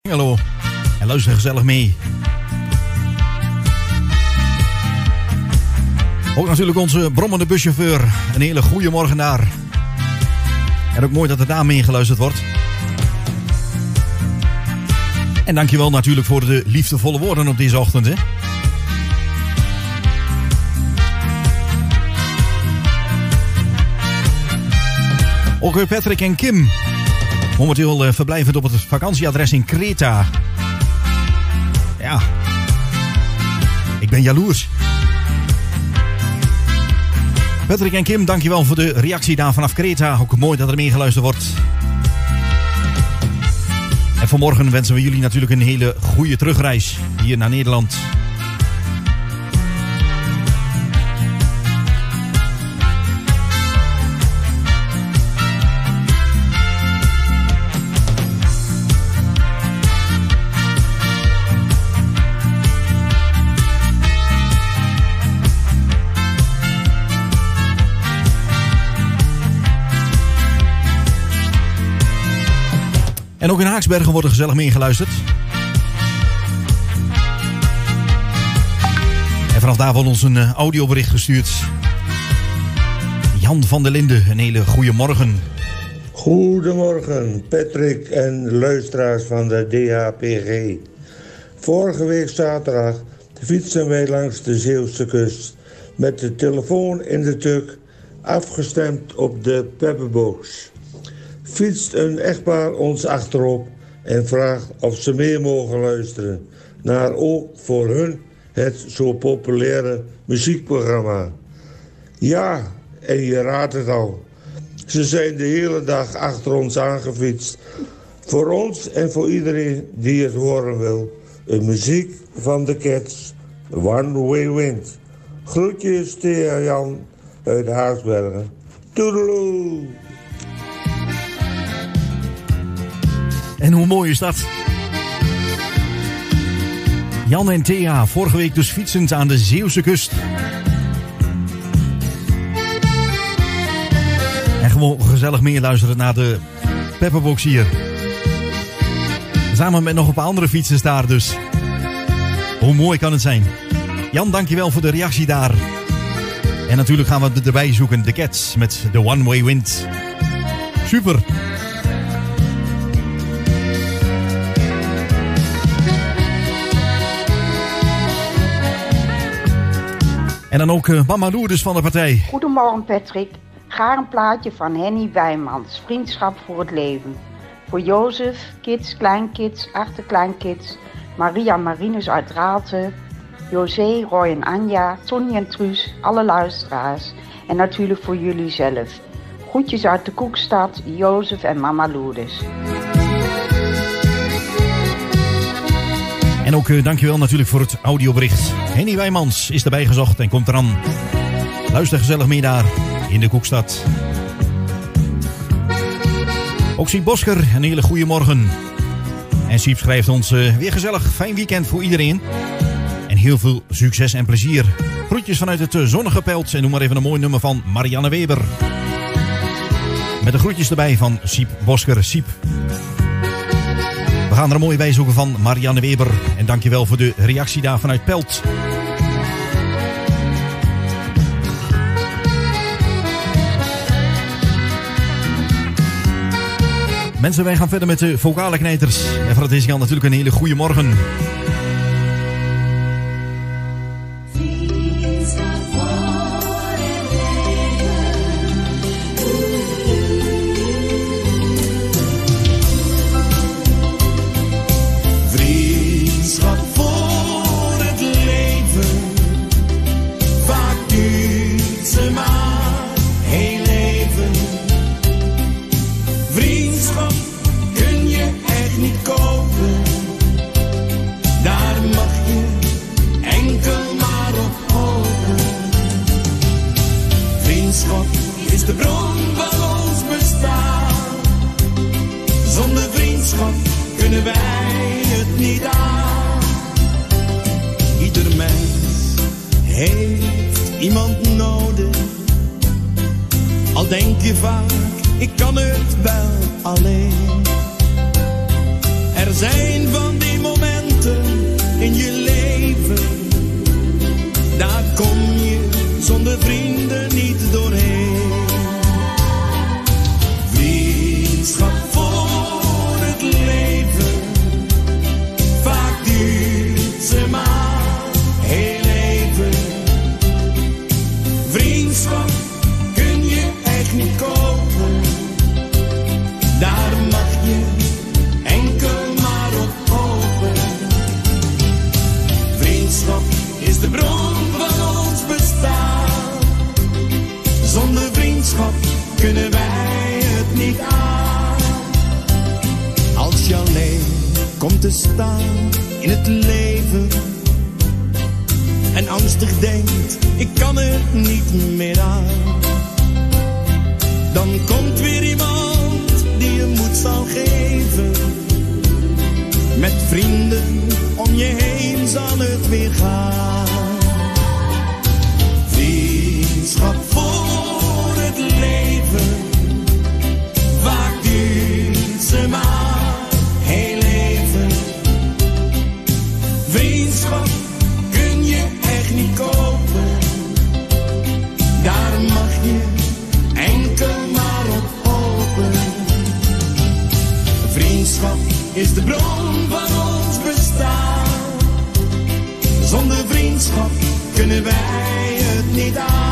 Hallo. En luister gezellig mee. Ook natuurlijk onze brommende buschauffeur. Een hele goede morgen daar. En ook mooi dat er daar mee geluisterd wordt. En dankjewel natuurlijk voor de liefdevolle woorden op deze ochtend. Hè? Ook Patrick en Kim. Momenteel verblijvend op het vakantieadres in Kreta. Ja. Ik ben jaloers. Patrick en Kim, dankjewel voor de reactie daar vanaf Kreta. Ook mooi dat er meegeluisterd wordt. En vanmorgen wensen we jullie natuurlijk een hele goede terugreis hier naar Nederland. En ook in Haaksbergen wordt er gezellig meegeluisterd. En vanaf daar wordt ons een audiobericht gestuurd. Jan van der Linden, een hele goede morgen. Goedemorgen, Patrick en luisteraars van de DHPG. Vorige week zaterdag fietsen wij langs de Zeeuwse kust. Met de telefoon in de tuk, afgestemd op de Pepperbox. Fietst een echtpaar ons achterop en vraagt of ze mee mogen luisteren naar ook voor hun het zo populaire muziekprogramma. Ja, en je raadt het al. Ze zijn de hele dag achter ons aangefietst. Voor ons en voor iedereen die het horen wil. Een muziek van de Cats, One Way Wind. Groetjes, Thea Jan uit Haaksbergen. Toedeloe! En hoe mooi is dat? Jan en Thea, vorige week dus fietsend aan de Zeeuwse kust. En gewoon gezellig meeluisteren naar de Pepperbox hier. Samen met nog een paar andere fietsers daar dus. Hoe mooi kan het zijn? Jan, dankjewel voor de reactie daar. En natuurlijk gaan we erbij zoeken. De Cats met de One Way Wind. Super! En dan ook Mama Lourdes van de partij. Goedemorgen Patrick. Graag een plaatje van Henny Wijmans. Vriendschap voor het leven. Voor Jozef, kids, kleinkids, achterkleinkids. Maria Marinus uit Raalte. José, Roy en Anja. Tony en Truus. Alle luisteraars. En natuurlijk voor jullie zelf. Groetjes uit de Koekstad. Jozef en Mama Lourdes. En ook dankjewel natuurlijk voor het audiobericht. Henny Wijmans is erbij gezocht en komt eraan. Luister gezellig mee daar in de Koekstad. Ook Siep Bosker, een hele goede morgen. En Siep schrijft ons weer gezellig, fijn weekend voor iedereen. En heel veel succes en plezier. Groetjes vanuit het zonnige Pelt. En noem maar even een mooi nummer van Marianne Weber. Met de groetjes erbij van Siep Bosker. Siep. We gaan er een mooi bij zoeken van Marianne Weber. En dankjewel voor de reactie daar vanuit Pelt. Mensen, wij gaan verder met de vocale knijters. En voor deze kant natuurlijk een hele goede morgen. Er zijn van die momenten in je leven, daar kom je zonder vrienden niet doorheen. Vriendschap voor het leven, vaak duurt ze maar heel even. Vriendschap kun je echt niet kopen, daar mag je enkel maar op hopen. Vriendschap is de bron van ons bestaan, zonder vriendschap kunnen wij het niet aan. Als je alleen komt te staan in het leven en angstig denkt, ik kan er niet meer aan, dan komt weer iemand die je moed zal geven. Met vrienden om je heen zal het weer gaan. Vriendschap voor het leven, vaak duurt ze maar heel even. Vriendschap kun je echt niet kopen, daar mag je enkel maar op hopen. Vriendschap is de bron van ons bestaan, zonder vriendschap kunnen wij het niet aan.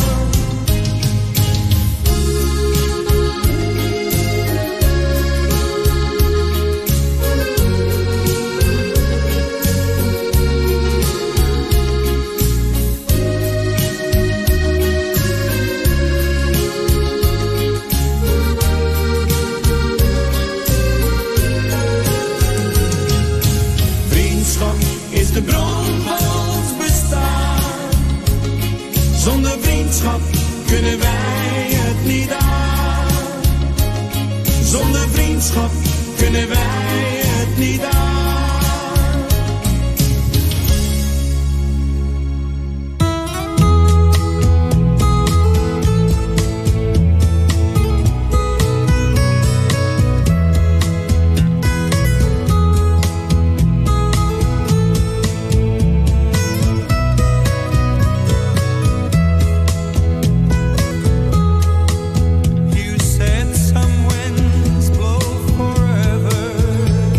Is de bron van ons bestaan, zonder vriendschap kunnen wij het niet aan. Zonder vriendschap kunnen wij het niet aan. You said some winds blow forever.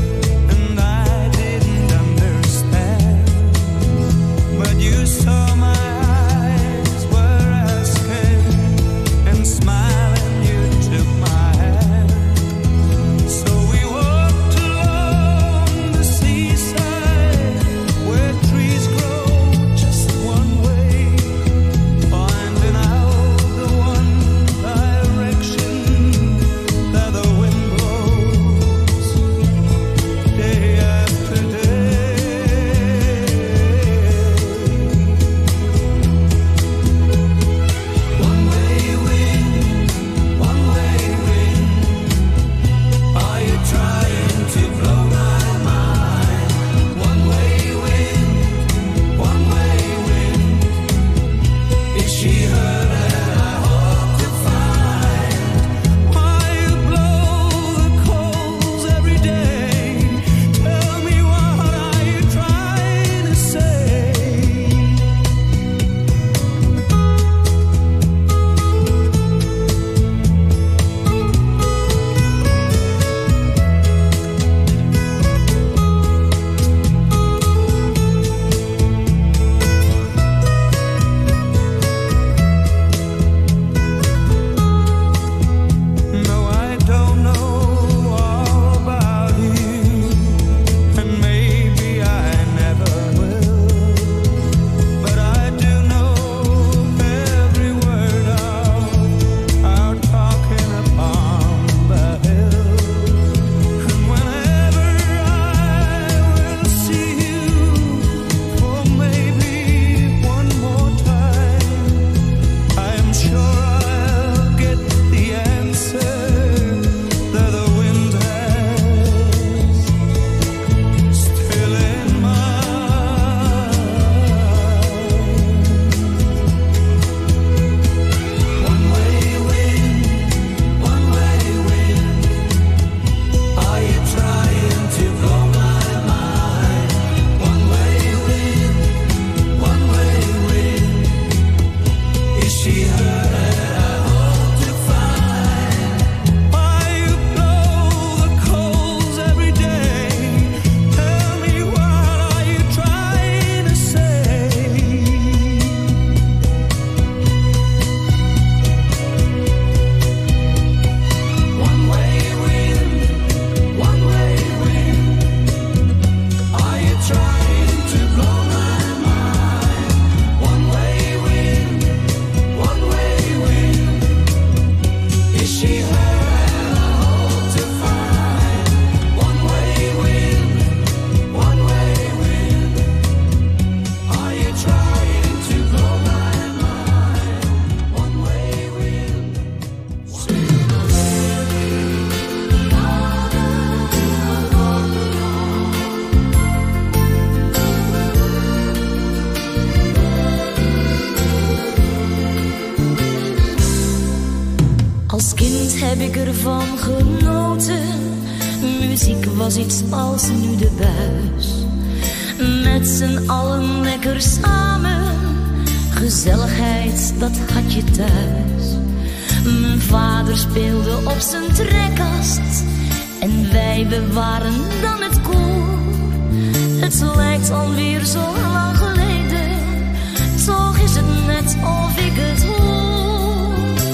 ervan genoten. Muziek was iets als nu de buis. Met z'n allen lekker samen. Gezelligheid, dat had je thuis. Mijn vader speelde op zijn trekkast. En wij, we waren dan het koor. Het lijkt alweer zo lang geleden. Toch is het net of ik het hoor.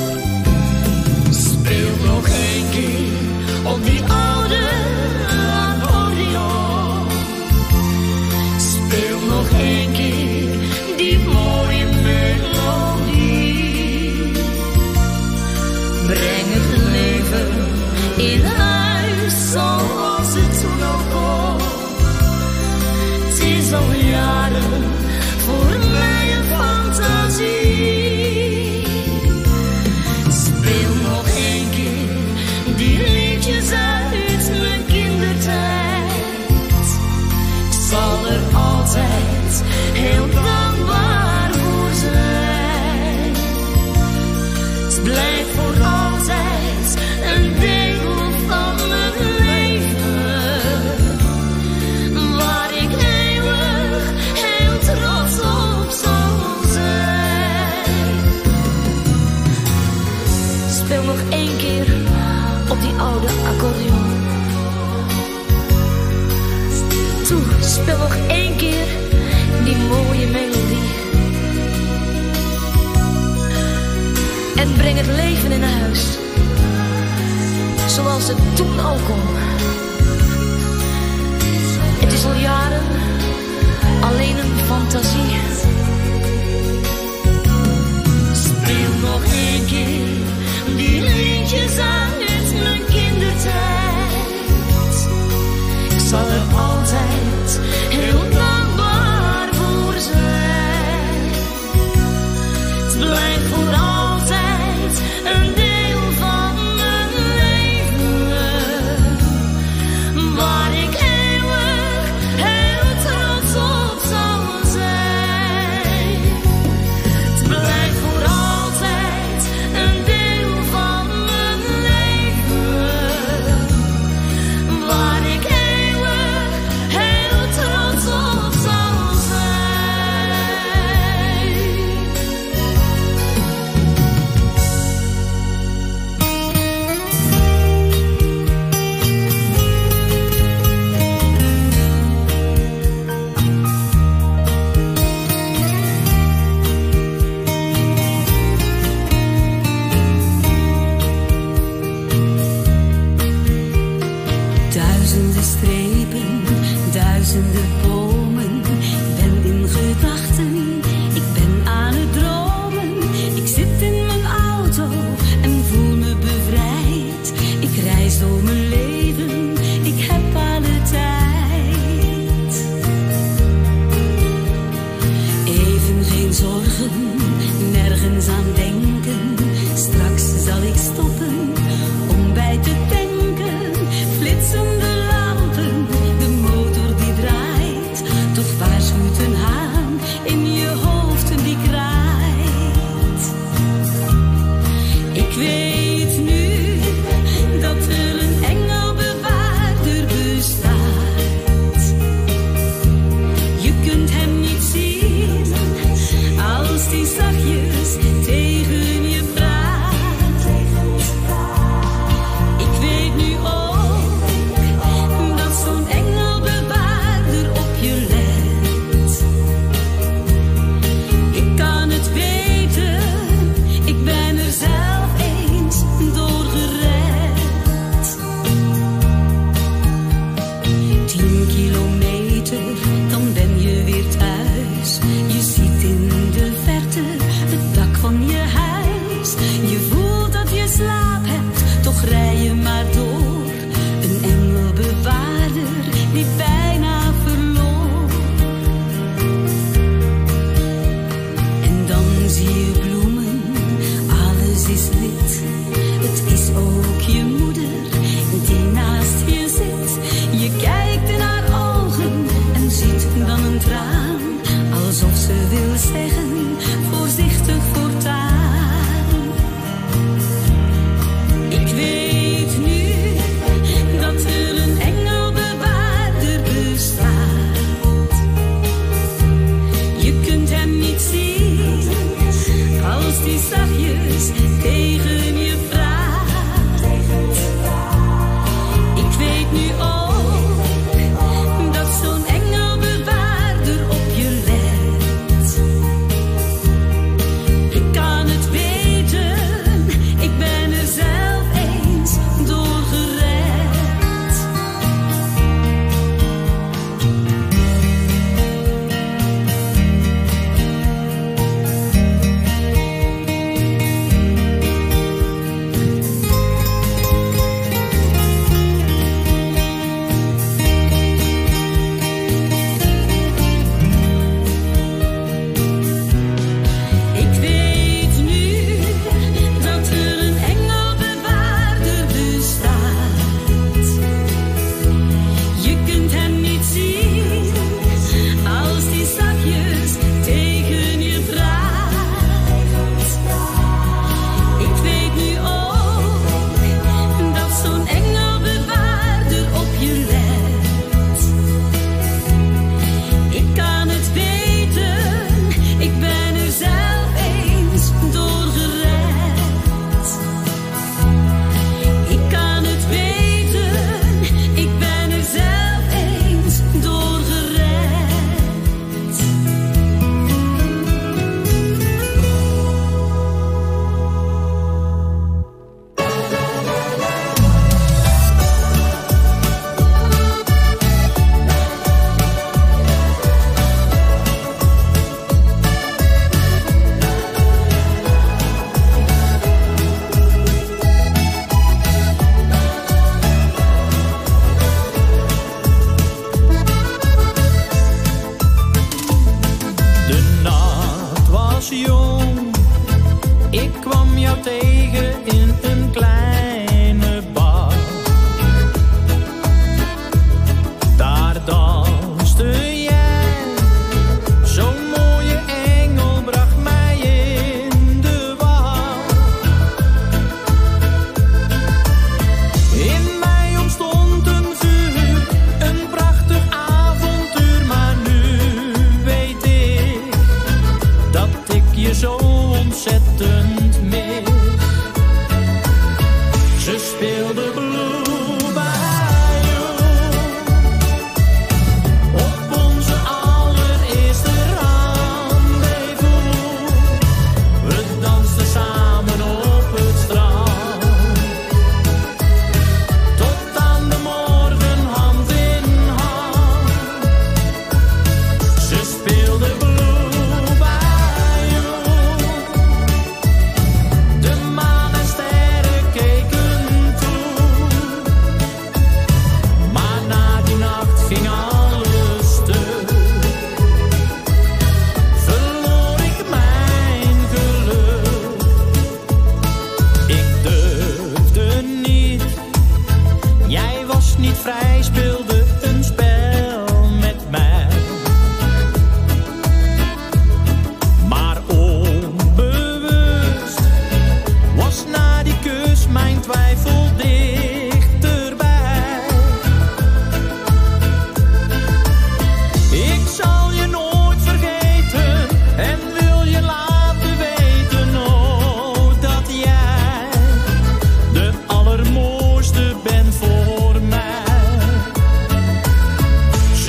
Speel nog een keer op die oude accordeon. Speel nog een keer die mooie melodie. Breng het leven in huis zoals het toen al kon. Het is al jaren voor mij een fantasie. Speel nog een keer die liedjes uit mijn kindertijd. Ik zal er altijd heel dankbaar voor zijn. Het blijft voor altijd een deel van mijn leven, waar ik eeuwig heel trots op zal zijn. Speel nog één keer op die oude accordeon. Toe, speel nog één keer die mooie melodie. En breng het leven in huis, zoals het toen al kon. Het is al jaren alleen een fantasie. Speel nog een keer die liedjes uit mijn kindertijd. Ik zal er altijd heel dankbaar voor zijn. Het blijft voor altijd een deel van mijn leven, waar ik eeuwig heel trots op zal zijn. Het blijft voor altijd een deel van mijn leven, waar ik eeuwig heel trots op zal zijn. Duizenden strepen, duizenden bomen. Ik ben in gedachten, ik ben aan het dromen. Ik zit in mijn auto en voel me bevrijd. Ik reis door mijn leven, ik heb alle tijd. Even geen zorgen, nergens aan denken. Straks zal ik stoppen om bij te tanken. Flitsende lampen, de motor die draait.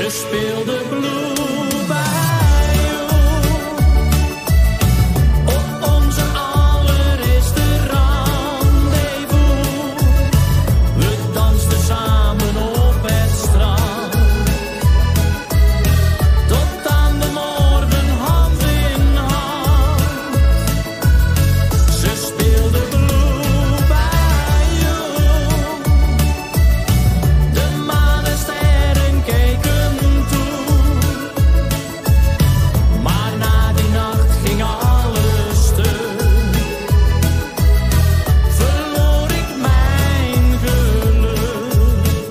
Ze speelde Blue Bayou op onze allereerste rendezvous. We dansten samen op het strand, tot aan de morgen hand in hand. Ze speelde Blue Bayou, de maan en sterren keken toe. Maar na die nacht ging alles stuk, verloor ik mijn geluk.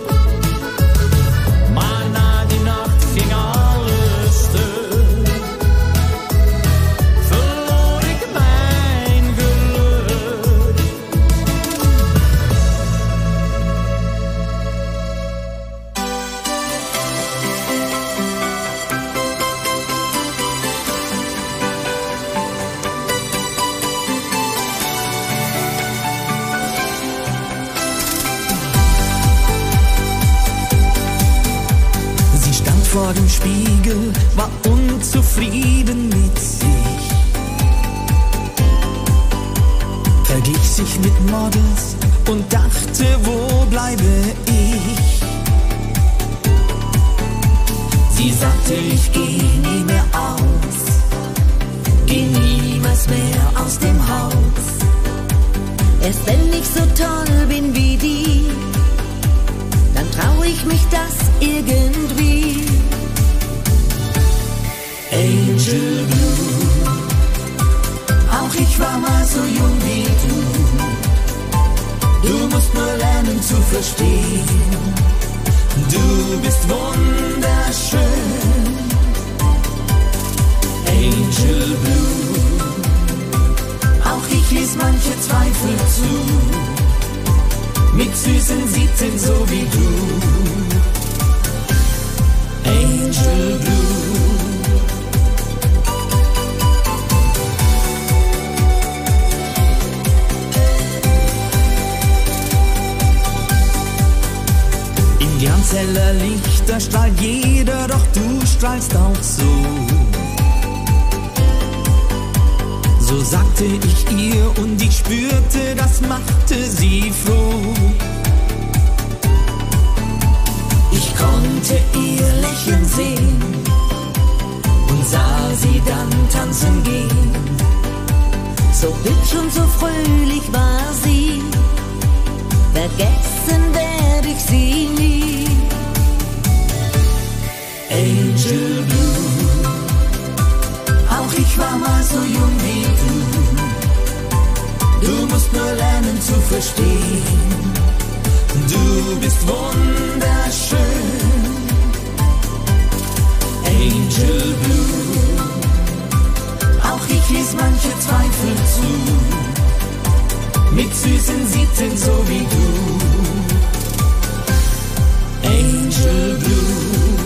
Maar na die nacht ging alles stuk, verloor ik mijn geluk. Sie stand vor dem Spiegel, war unzufrieden mit sich. Verglich sich mit Models und dachte, wo bleibe ich? Sie sagte, ich geh nie mehr aus, geh niemals mehr aus dem Haus. Erst wenn ich so toll bin wie die, dann trau ich mich das irgendwie. Angel Blue, auch ich war mal so jung wie du. Du musst nur lernen zu verstehen, du bist wunderschön. Angel Blue, auch ich ließ manche Zweifel zu, mit süßen Sitten so wie du. Angel Blue. In glanzheller Lichter strahlt jeder, doch du strahlst auch so. So sagte ich ihr und ich spürte, das machte sie froh. Ich konnte ihr Lächeln sehen und sah sie dann tanzen gehen. So hübsch und so fröhlich war sie, vergessen werde ich sie nie. Angel Blue, auch ich war mal so jung wie du. Du musst nur lernen zu verstehen, du bist wunderschön. Angel Blue, auch ich ließ manche Zweifel zu, mit süßen Sitten so wie du. Angel Blue,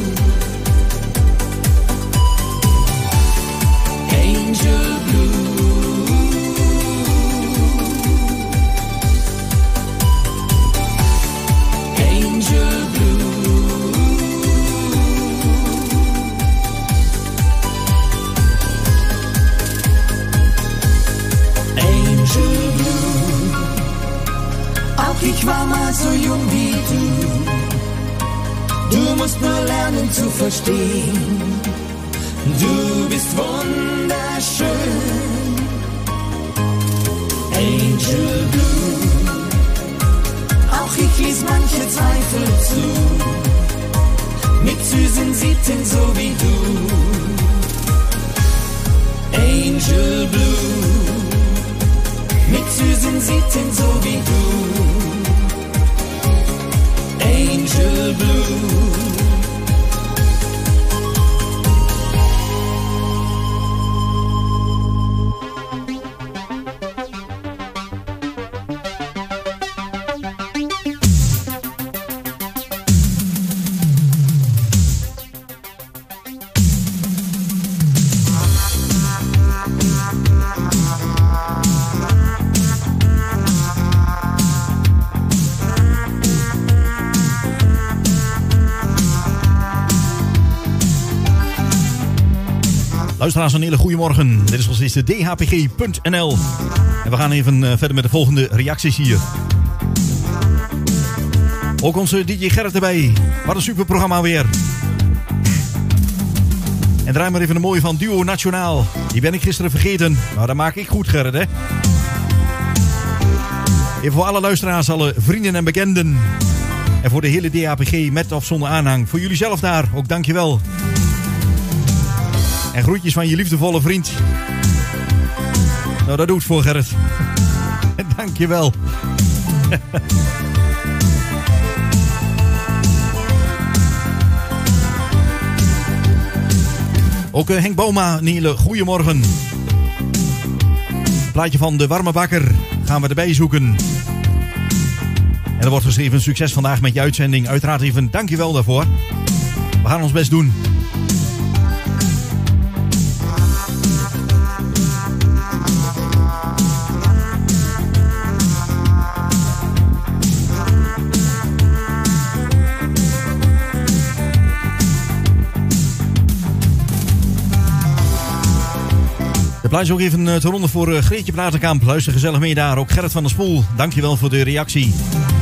Angel Blue, Angel Blue, Angel Blue, auch ich war mal so jung wie du. Du musst nur lernen zu verstehen, du bist wunderschön. Angel Blue, auch ich ließ manche Zweifel zu, mit süßen Sitten so wie du. Angel Blue, mit süßen Sitten so wie du. Angel Blue. Luisteraars, een hele goede morgen. Dit is nog steeds de dhpg.nl. En we gaan even verder met de volgende reacties hier. Ook onze DJ Gerrit erbij. Wat een super programma weer. En draai maar even een mooie van Duo Nationaal. Die ben ik gisteren vergeten. Nou, dat maak ik goed, Gerrit, hè. Even voor alle luisteraars, alle vrienden en bekenden. En voor de hele DHPG met of zonder aanhang. Voor jullie zelf daar, ook dankjewel. En groetjes van je liefdevolle vriend. Nou, dat doet voor Gerrit. Dankjewel. Ook Henk Bouma, een hele goeiemorgen. Plaatje van De Warme Bakker gaan we erbij zoeken. En er wordt geschreven, succes vandaag met je uitzending. Uiteraard even dankjewel daarvoor. We gaan ons best doen. De plaats ook even te ronden voor Greetje Platenkamp. Luister gezellig mee daar. Ook Gerrit van der Spoel, dankjewel voor de reactie.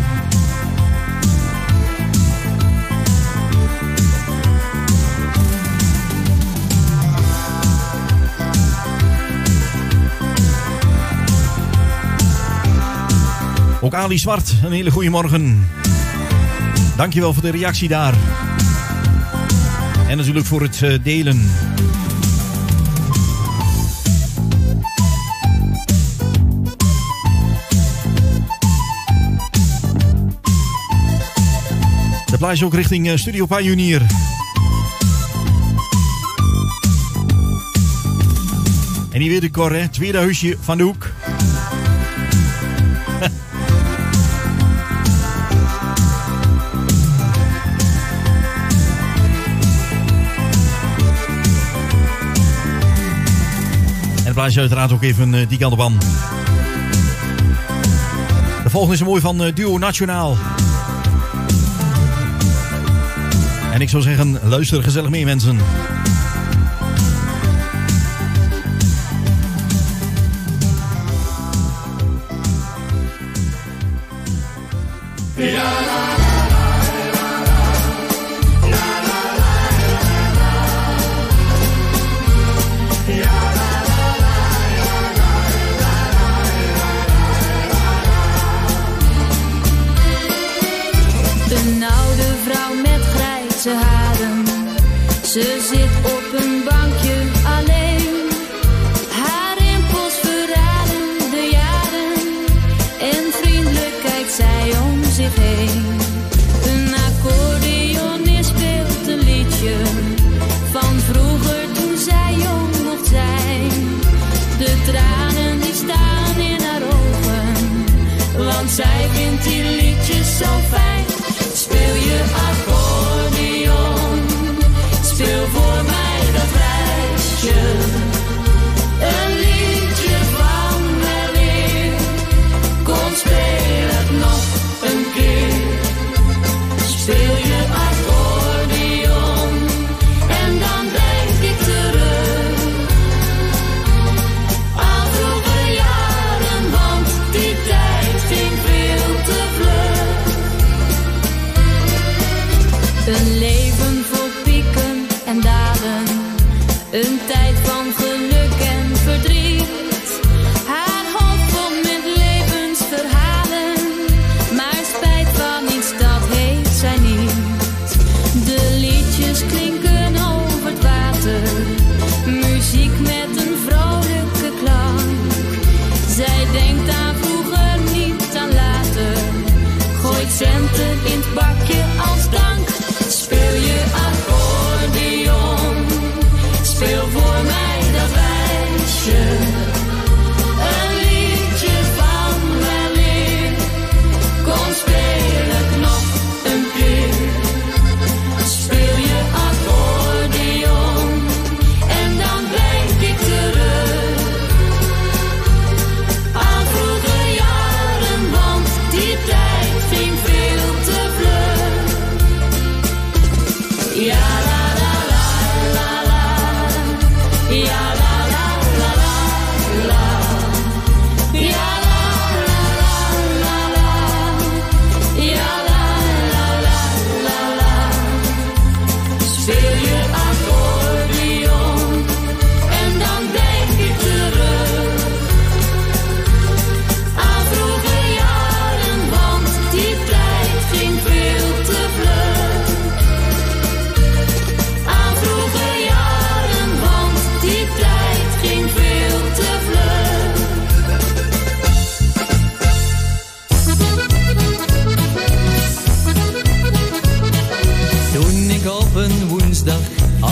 Ook Ali Zwart, een hele goede morgen. Dankjewel voor de reactie daar. En natuurlijk voor het delen. De plaats ook richting Studio Pioneer. En die weet ik, Cor, hè? Tweede huisje van de hoek. En de plaats uiteraard ook even die kant op aan. De volgende is een mooi van Duo Nationaal. En ik zou zeggen, luister gezellig mee, mensen. Een oude vrouw met grijze haren. Ze zit op een bankje alleen. Haar rimpels verraden de jaren. En vriendelijk kijkt zij om zich heen. Een accordeonist speelt een liedje van vroeger toen zij jong mocht zijn. De tranen die staan in haar ogen, want zij vindt die liedjes zo fijn. Speel je accordeon, speel voor mij dat wijsje. Een liedje van weleer, kom speel het nog een keer. Speel je accordeon en dan denk ik terug aan vroege jaren, want die tijd ging veel te vlug. Een leven vol pieken en dalen, een tijd van geluk en verdriet. Haar hoofd vol met levensverhalen, maar spijt van iets dat heeft zij niet. De liedjes klinken over het water, muziek met een vrolijke klank. Zij denkt aan vroeger, niet aan later, gooit centen in het bakje als dank. Speel je accordeon, speel voor mij dat wijsje. Een liedje van weleer, kom speel het nog een keer. Speel je accordeon en dan denk ik terug aan vroege jaren, want die tijd ging veel te vlug. Ja la la la la la, ja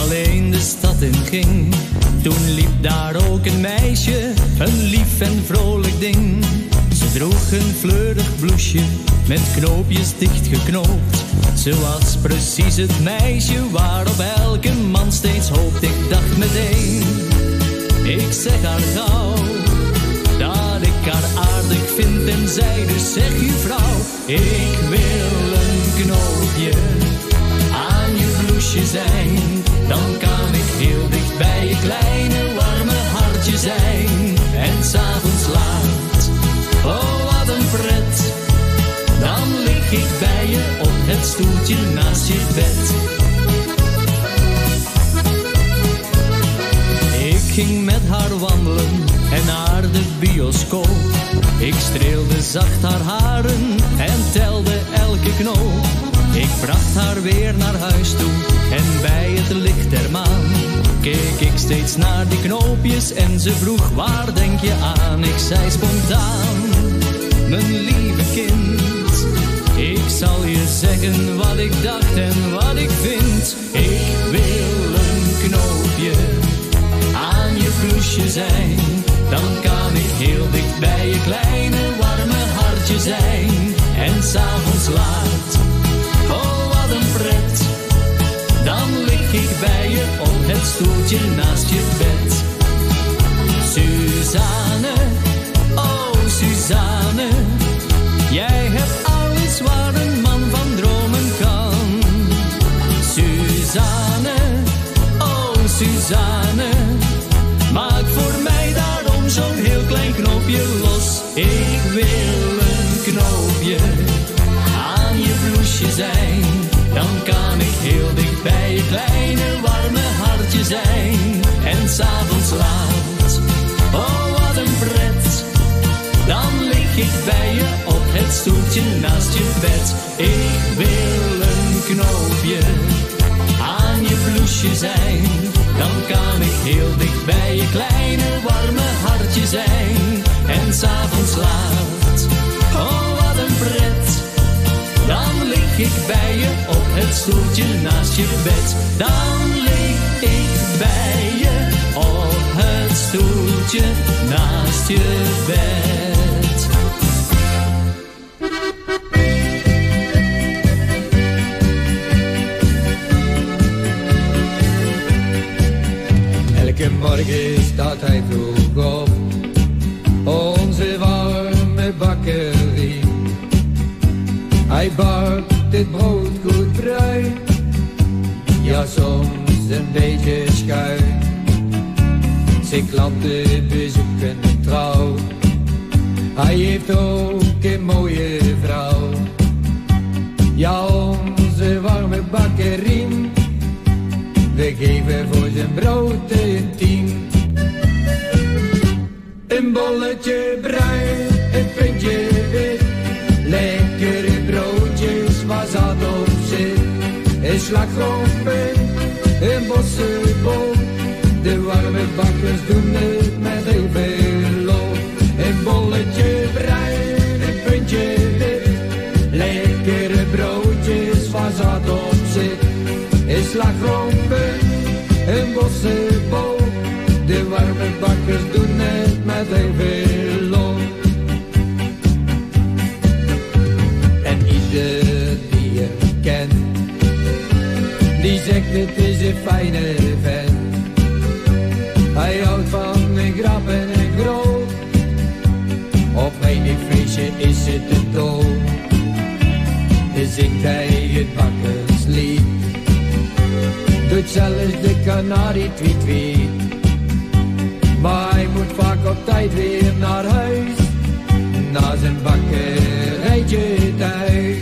alleen de stad in ging, toen liep daar ook een meisje, een lief en vrolijk ding. Ze droeg een fleurig bloesje, met knoopjes dichtgeknoopt. Ze was precies het meisje waarop elke man steeds hoopt. Ik dacht meteen, ik zeg haar gauw, dat ik haar aardig vind. En zij dus zeg juffrouw, ik wil een knoopje aan je bloesje zijn. Dan kan ik heel dicht bij je kleine warme hartje zijn. En 's avonds laat, oh wat een pret, dan lig ik bij je op het stoeltje naast je bed. Ik ging met haar wandelen en naar de bioscoop. Ik streelde zacht haar haren en telde elke knoop. Ik bracht haar weer naar huis toe en bij het licht der maan keek ik steeds naar die knoopjes en ze vroeg, waar denk je aan? Ik zei spontaan, mijn lieve kind, ik zal je zeggen wat ik dacht en wat ik vind. Ik wil een knoopje aan je bloesje zijn, dan kan ik heel dicht bij je kleine warme hartje zijn. En 's avonds laat, oh wat een pret, dan lig ik bij je op het stoeltje naast je bed. Suzanne, oh Suzanne, jij hebt alles waar een man van dromen kan. Suzanne, oh Suzanne, maak voor mij daarom zo'n heel klein knoopje los. Ik wil een knoopje aan je bloesje zijn, dan kan ik heel dicht bij je kleine warme hartje zijn. En 's avonds laat, oh wat een pret, dan lig ik bij je op het stoeltje naast je bed. Ik wil een knoopje aan je bloesje zijn, dan kan ik heel dicht bij je kleine warme hartje zijn. En 's avonds laat, oh wat een pret, dan lig ik bij je op het stoeltje naast je bed. Dan lig ik bij je op het stoeltje naast je bed. Elke morgen staat hij vroeg op, onze warme bakkerie. Hij bakt het brood goed bruin, ja soms een beetje schuin. Zijn klanten bezoeken trouw, hij heeft ook een mooie vrouw. Ja, onze warme bakkerie, we geven voor zijn brood een 10. Een bolletje bruin, een puntje wit, lekkere broodjes waar zat op zit. Een slagroompen, een bossenbol, de warme bakkers doen het met heel veel lof. Een bolletje bruin, een puntje wit, lekkere broodjes waar zat op zit. Een slagroompen, een bossenbol, de warme bakkers doen het met heel veel lof. En ieder die hem kent, die zegt het is een fijne vent. Hij houdt van een grap en een groot, op menig feestje is het een toon. Dan zingt hij het bakkerslied, doet zelfs de kanarie tweet tweet. Maar hij moet vaak op tijd weer naar huis, na zijn bakkerijtje thuis.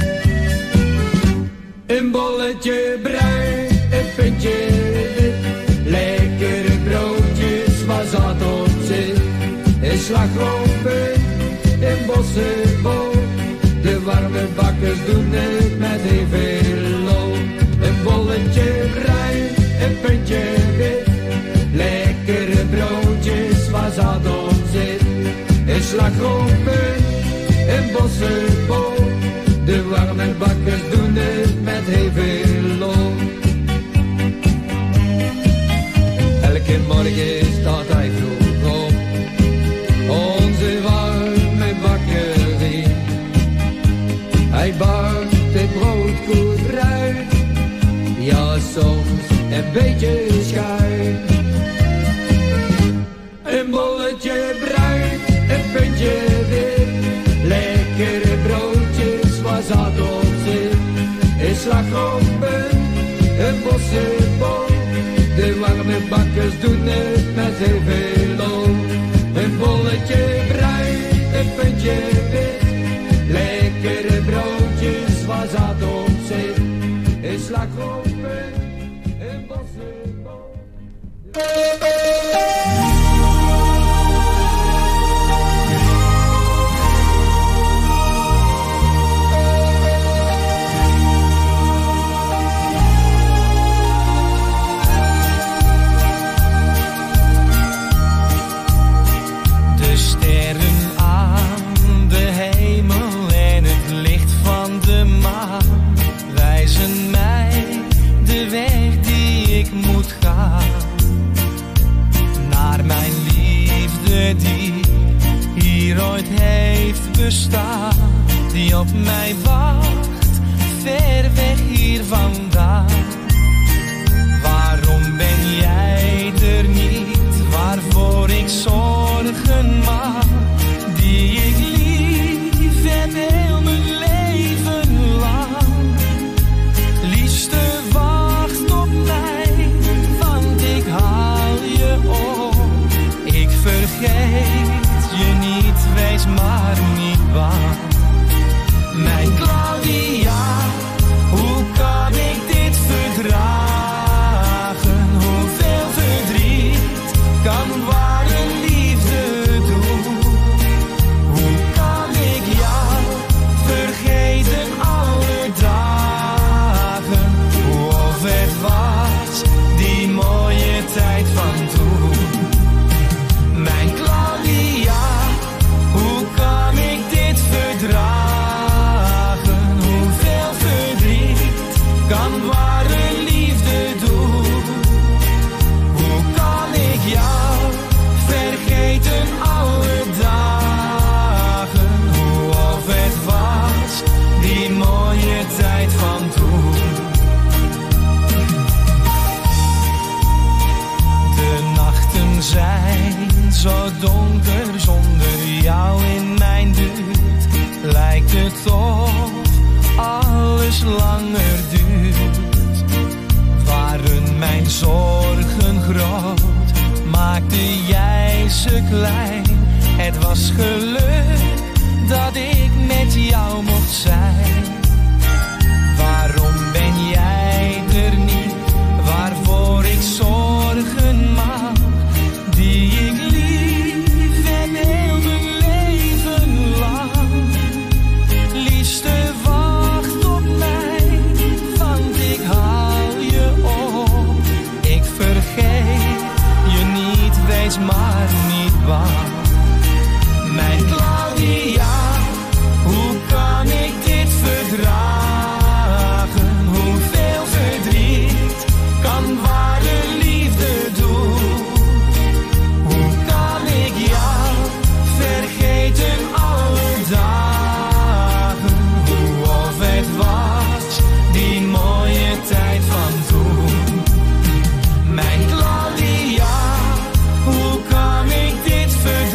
Een bolletje bruin, een puntje wit, lekkere broodjes waar zat op zit. Een slagroompen, een bossenbol, de warme bakkers doen het met heel veel lof. Een bolletje bruin, een puntje wit, lekkere broodjes waar zat op zit. Een slagroompen, een bossenbol, de warme bakkers doen het met heel veel lof. beetje schuin. Een bolletje bruin, een puntje wit. Lekkere broodjes, waar zat op zit. Een slagroompunt, een bossenbol. De warme bakkers doen het met heel veel lol. Een bolletje bruin, een puntje wit. Lekkere broodjes, waar zat op zit. Een slagroompunt, een bossenbol. De sterren aan de hemel en het licht van de maan wijzen mij de weg die ik moet gaan. Naar mijn liefde die hier ooit heeft bestaan, die op mij wacht, ver weg hier vandaan. Waarom ben jij er niet, waarvoor ik zorgen maak, die ik lief heb heel mijn leven lang. Liefste wacht op mij, want ik haal je op. Ik vergeet je niet, wees maar niet bang. Mijn Claudia, hoe kan ik dit verdragen? Hoeveel verdriet kan ware liefde doen? Hoe kan ik jou vergeten alle dagen? Of het was die mooie tijd van toen? Mijn Claudia, hoe kan ik dit verdragen? Hoeveel verdriet kan ware liefde doen? Hoe kan ik jou vergeten alle dagen? Of het was die mooie tijd van toen? De nachten zijn zo donker zonder jou in mijn buurt. Lijkt het of alles langer duurt. Waren mijn zorgen groot, maakte jij ze klein. Het was geluk dat ik met jou mocht zijn. Waarom ben jij er niet, waarvoor ik zorgen maak, die ik lief heb heel mijn leven lang. Liefste wacht op mij, want ik haal je op. Ik vergeet je niet, wees maar niet bang. Mijn Claudia, hoe kan ik dit verdragen? Hoeveel verdriet kan ware liefde doen? Hoe kan ik jou vergeten alle dagen? Of het was die mooie tijd van toen? Mijn Claudia, hoe kan ik dit verdragen?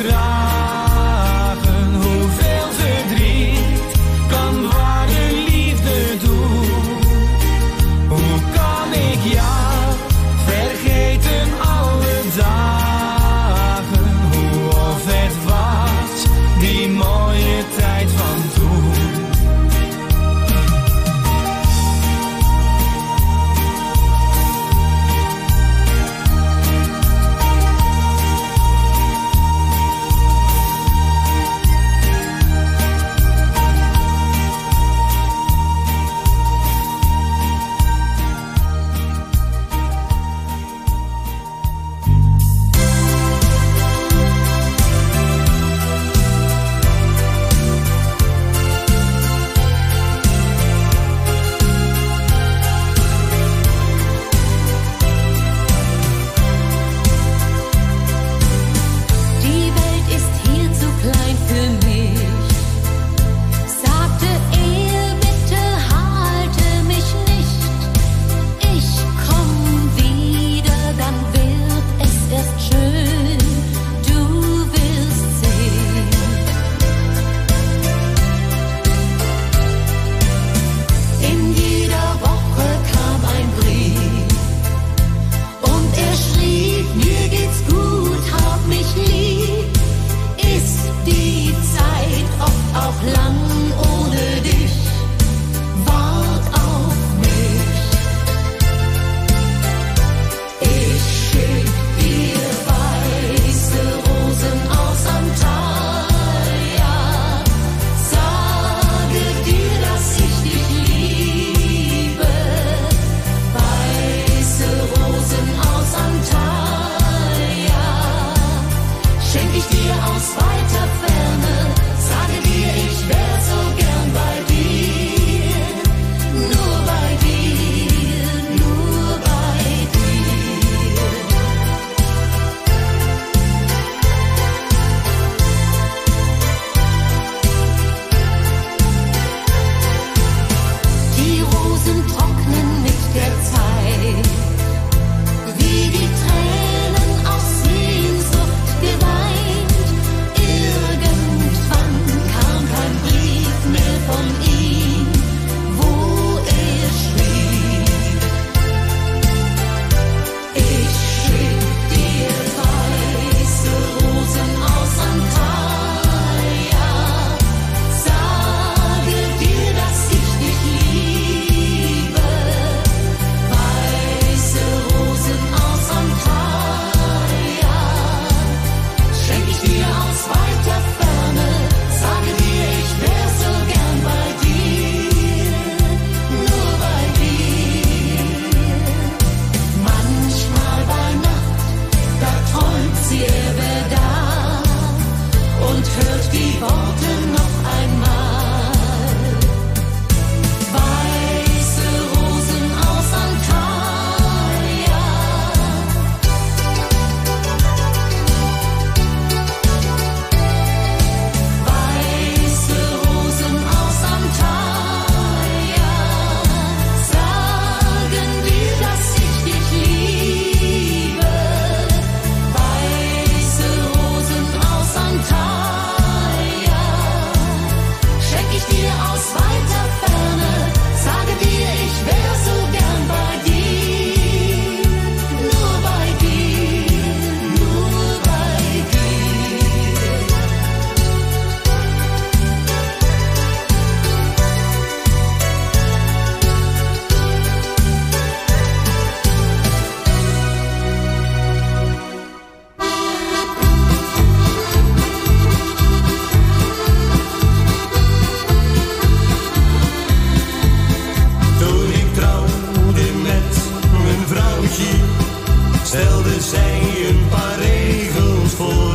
stelde zij een paar regels voor.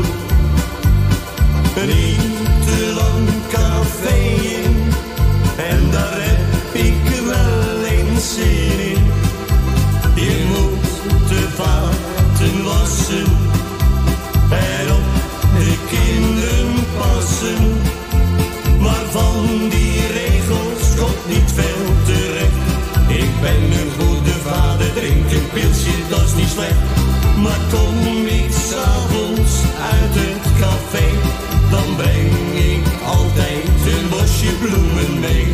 Niet te lang café in, en daar heb ik wel eens zin in. Je moet de vaten wassen en op de kinderen passen. Maar van die regels komt niet veel terecht. Ik ben een goede vader, drink een pilsje, dat is niet slecht. Maar kom ik 's avonds uit het café, dan breng ik altijd een bosje bloemen mee.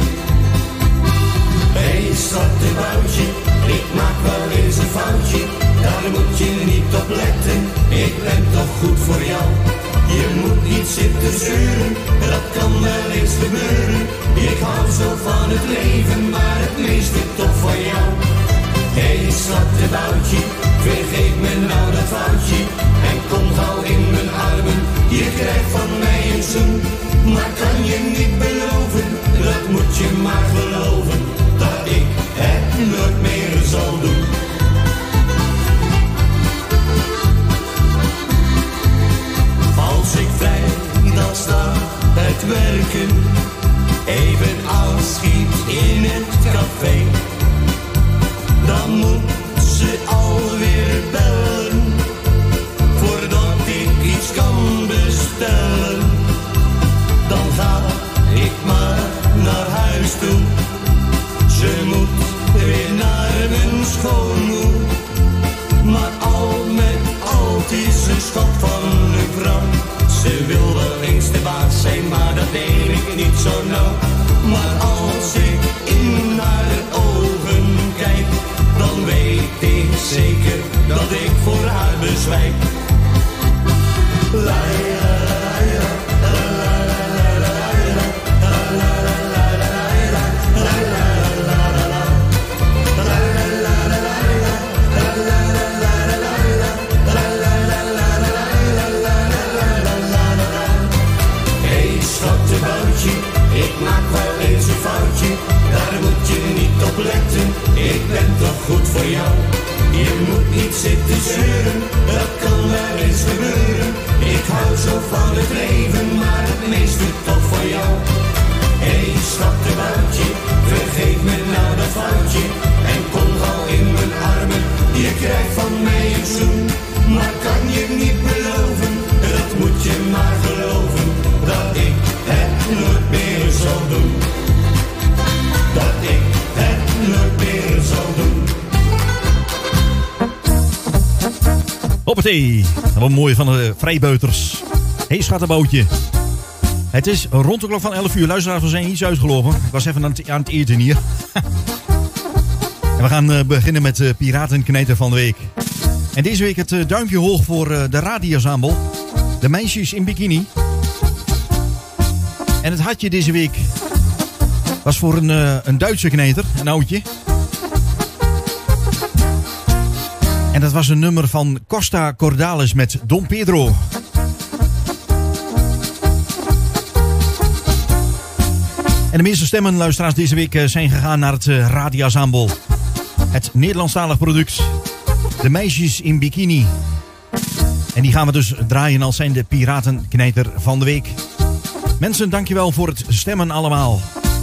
Hey schattenboutje, ik maak wel eens een foutje. Daar moet je niet op letten, ik ben toch goed voor jou. Je moet niet zitten zeuren, dat kan wel eens gebeuren. Ik hou zo van het leven, maar het meeste toch van jou. Hey schattenboutje, vergeet me nou dat foutje. En kom gauw in mijn armen, je krijgt van mij een zoen. Maar kan je niet beloven, dat moet je maar geloven, dat ik het nooit meer zal doen. Als ik vrijdag sta het werken, even afschiet in het café, dan moet ze alweer bellen, voordat ik iets kan bestellen. Dan ga ik maar naar huis toe, ze moet weer naar mijn schoonmoeder. Maar al met al, het is een schat van een vrouw. Ze wil wel eens de baas zijn, maar dat deed ik niet zo nauw. Maar als ik in haar ogen kijk, dan weet ik zeker dat ik voor haar bezwijk. Ik maak wel eens een foutje, daar moet je niet op letten. Ik ben toch goed voor jou. Je moet niet zitten zeuren, dat kan wel eens gebeuren. Ik hou zo van het leven, maar het meeste toch voor jou. Hey schattenboutje, vergeet me nou dat foutje. En kom gauw in mijn armen, je krijgt van mij een zoen. Maar kan je niet beloven, dat moet je maar geloven, dat ik het nooit meer zal doen. Dat ik het nooit meer zal doen. Hoppatee, wat mooi van de vrijbuiters. Hey schattenboutje. Het is rond de klok van 11 uur. Luisteraars, we zijn iets uitgelopen. Ik was even aan het eten hier. En we gaan beginnen met de Piratenkneter van de week. En deze week het duimpje hoog voor de radioensemble. De meisjes in bikini. En het hartje deze week was voor een Duitse kneter, een oudje. En dat was een nummer van Costa Cordalis met Don Pedro. En de meeste stemmen, luisteraars, deze week zijn gegaan naar het radioensemble. Het Nederlandstalig product. De meisjes in bikini. En die gaan we dus draaien als zijn de Piratenkneter van de week. Mensen, dankjewel voor het stemmen allemaal.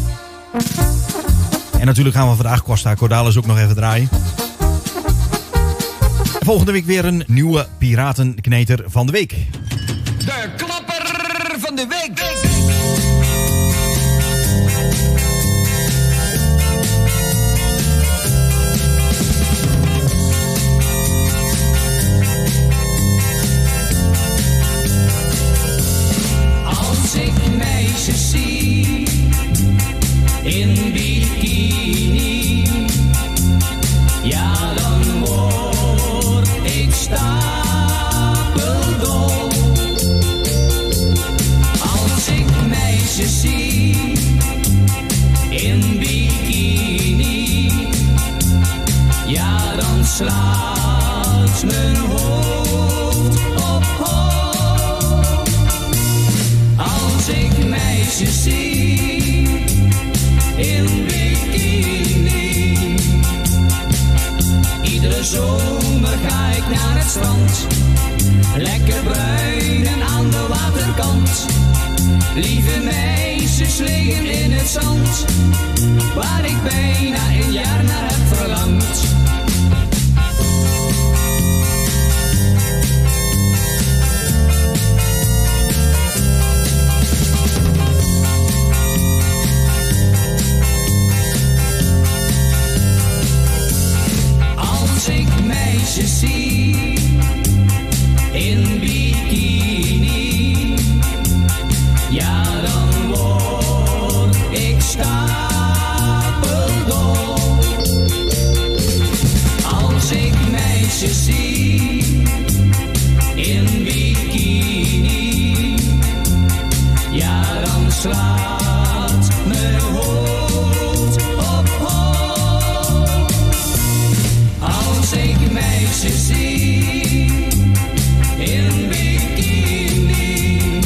En natuurlijk gaan we vandaag Costa Cordalis ook nog even draaien. En volgende week weer een nieuwe Piratenkneter van de week. De klapper van de week. Als ik meisjes zie in bikini, ja dan word ik stapeldol. Als ik meisjes zie in bikini, ja dan slaat mijn hoofd op hoog. Als ik meisjes zie in bikini, iedere zomer ga ik ik naar het strand. Lekker bruinen aan de waterkant. Lieve meisjes liggen in het zand, waar ik bijna een jaar naar heb verlangd. Als ik meisjes zie in bikini, ja dan word ik stapeldol. Als ik meisjes zie in bikini, ja dan slaat mijn hoofd op hol. Als ik meisjes zie in bikini,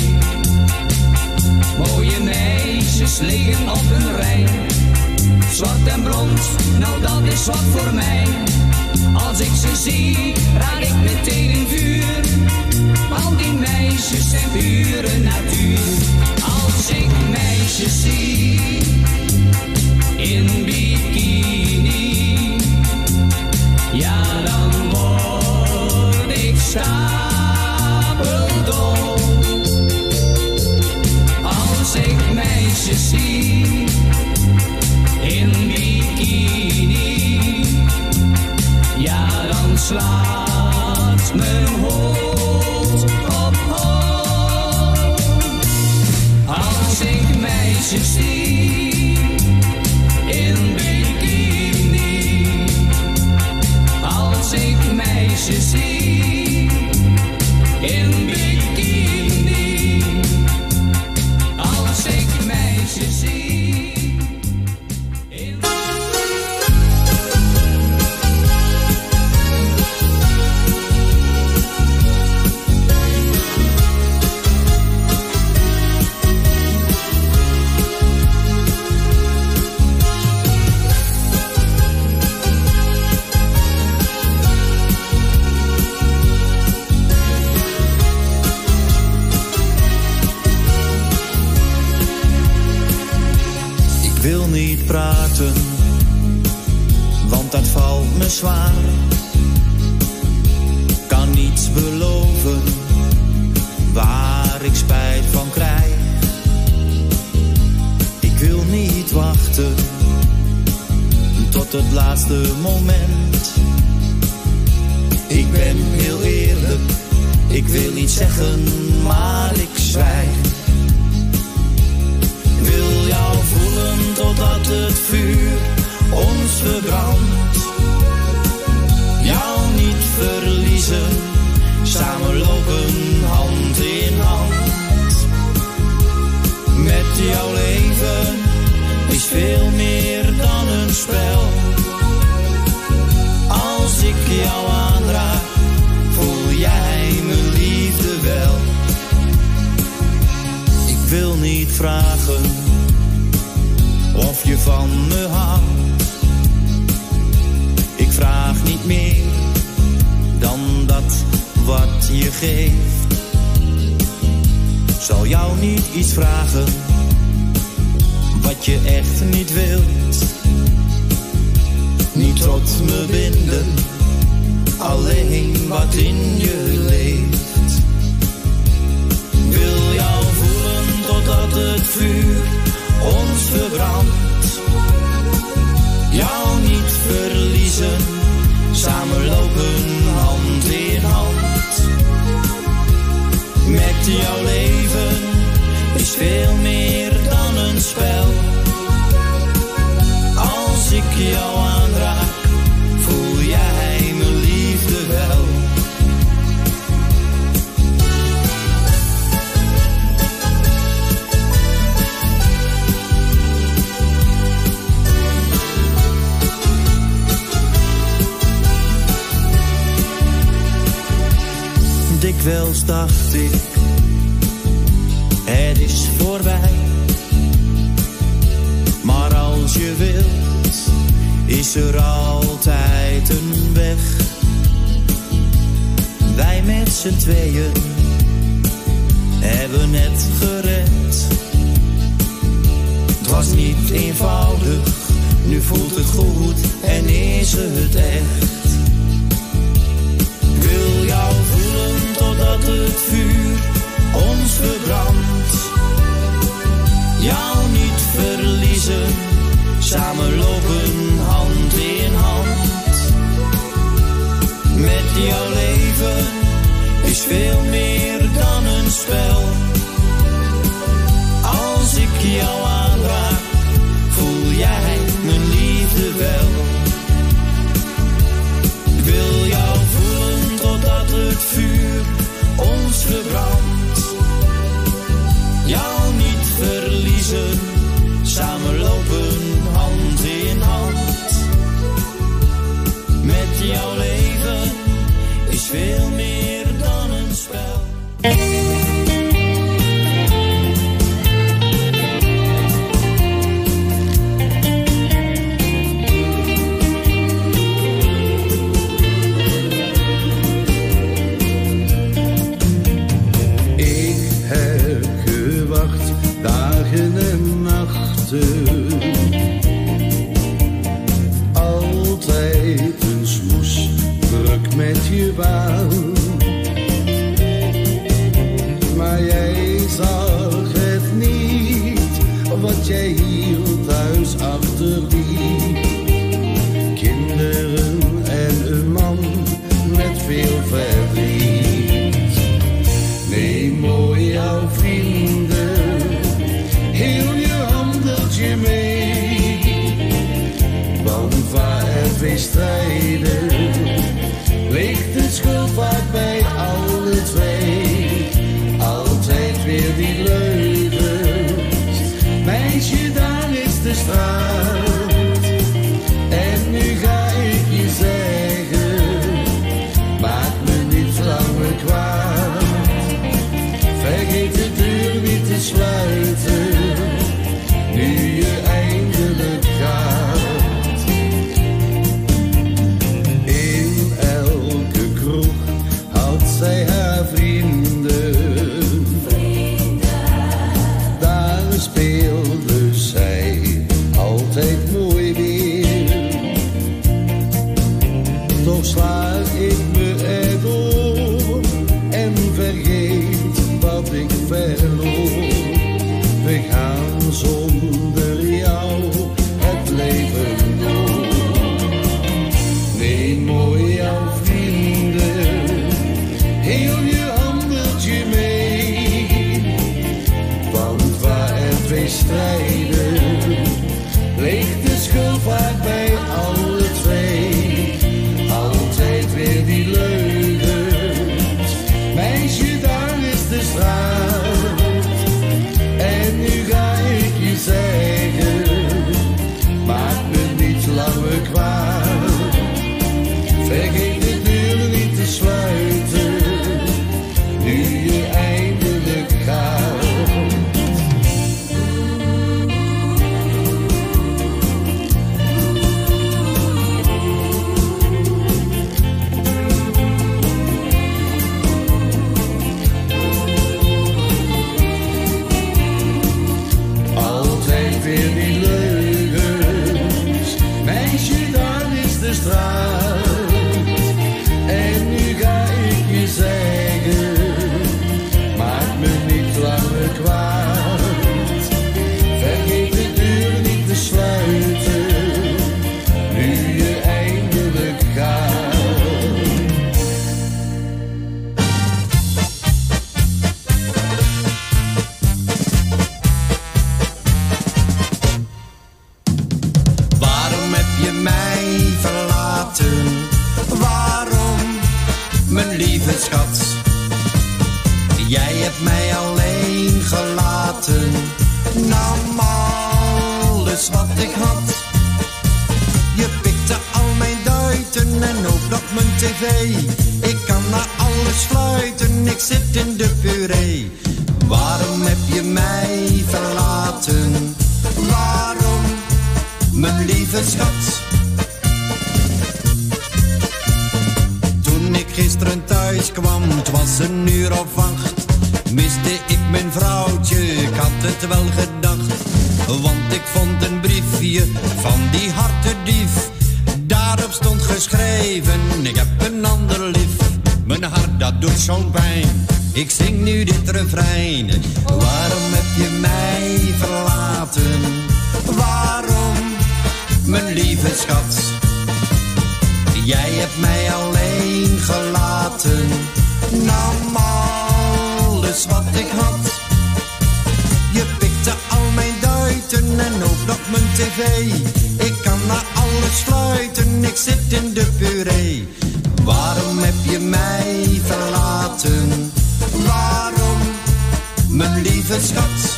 mooie meisjes liggen op een rij. Zwart en blond, nou dat is wat voor mij. Als ik ze zie, raak ik meteen in vuur. Al die meisjes zijn pure natuur. Als ik meisjes zie in bikini, ja dan word ik stapeldol. Als ik meisjes zie in bikini, ja dan slaat mijn hoofd op hol. Als ik meisjes zie in bikini, als ik meisjes zie in bikini, als ik meisjes zie. Praten, want dat valt me zwaar. Kan niets beloven waar ik spijt van krijg. Ik wil niet wachten tot het laatste moment. Ik ben heel eerlijk, ik wil iets zeggen, maar ik zwijg. Wil jou voelen totdat het vuur ons verbrandt. Jou niet verliezen, samen lopen hand in hand. Met jouw leven is veel meer dan een spel. Als ik jou aanraak, voel jij mijn liefde wel. Ik wil niet vragen of je van me houdt. Ik vraag niet meer dan dat wat je geeft. Zal jou niet iets vragen wat je echt niet wilt. Niet tot me binden, alleen wat in je leeft. Wil jou voelen totdat het vuur ons verbrandt. Jou niet verliezen, samen lopen hand in hand. Met jouw leven is veel meer dan een spel. Als ik jou aanraak, voel jij mijn liefde wel. Dikwijls dacht ik, het is voorbij. Maar als je wilt, is er altijd een weg. z'n tweeën hebben het gered. Het was niet eenvoudig, nu voelt het goed en is het echt. Ik wil jou voelen totdat het vuur ons verbrandt. Jou niet verliezen, samen lopen hand in hand. Met jouw leven is veel meer dan een spel. Als ik jou aanraak, voel jij mijn liefde wel. Ik wil jou voelen totdat het vuur ons verbrandt. Jou niet verliezen, samen lopen hand in hand. Met jouw leven is veel meer dan een spel. Dagen en nachten, altijd een smoes, druk met je baan. Maar jij zag het niet, wat jij hier thuis achterliet. Kinderen en een man met veel verdriet. Neem mooi jouw vrienden, heel je handeltje mee, want waar er twee strijden, ligt de schuld vaak bij alle twee. Altijd weer die leugens, meisje daar is de straat. En nu ga ik je zeggen, maak me niet langer kwaad. Vergeet de deur niet te sluiten, nu je eindelijk gaat. In elke kroeg had zij haar vrienden. Daar speelde zij altijd mooi weer. Toch slaag ik me erdoor en vergeet wat ik verloor. We gaan zonder jou het leven door. Neem mooi jouw vrienden, heel je handeltje mee, want waar er twee strijden, ligt de schuld vaak bij alle twee. Altijd weer die leugens, meisje daar is de straat. En nu ga ik je zeggen, maak me niet langer kwaad. Vergeet de deur niet te sluiten, nu je eindelijk gaat. Altijd weer die leugens, meisje daar is de straat. En nu ga ik je zeggen, maak me niet langer kwaad. Vergeet de deur niet te sluiten, nu je eindelijk gaat. Waarom heb je mij verlaten? Waarom, mijn lieve schat? Jij hebt mij alleen gelaten, nam alles wat ik had. Je pikte al mijn duiten en ook nog mijn tv. Ik kan naar alles fluiten, ik zit in de puree. Waarom heb je mij verlaten? Waarom, mijn lieve schat? Toen ik gisteren thuis thuis kwam, het was 1:08. Miste ik mijn vrouwtje, ik had het wel gedacht. Want ik vond een briefje van die hartedief. Daarop stond geschreven, ik heb een ander lief. Mijn hart dat doet zo'n pijn, ik zing nu dit refrein. Waarom heb je mij verlaten? Waarom, mijn lieve schat? Jij hebt mij alleen gelaten. Nam alles wat ik had. Je pikte al mijn duiten en ook nog mijn tv. Ik kan naar alles fluiten, ik zit in de puree. Waarom heb je mij verlaten? Waarom, mijn lieve schat?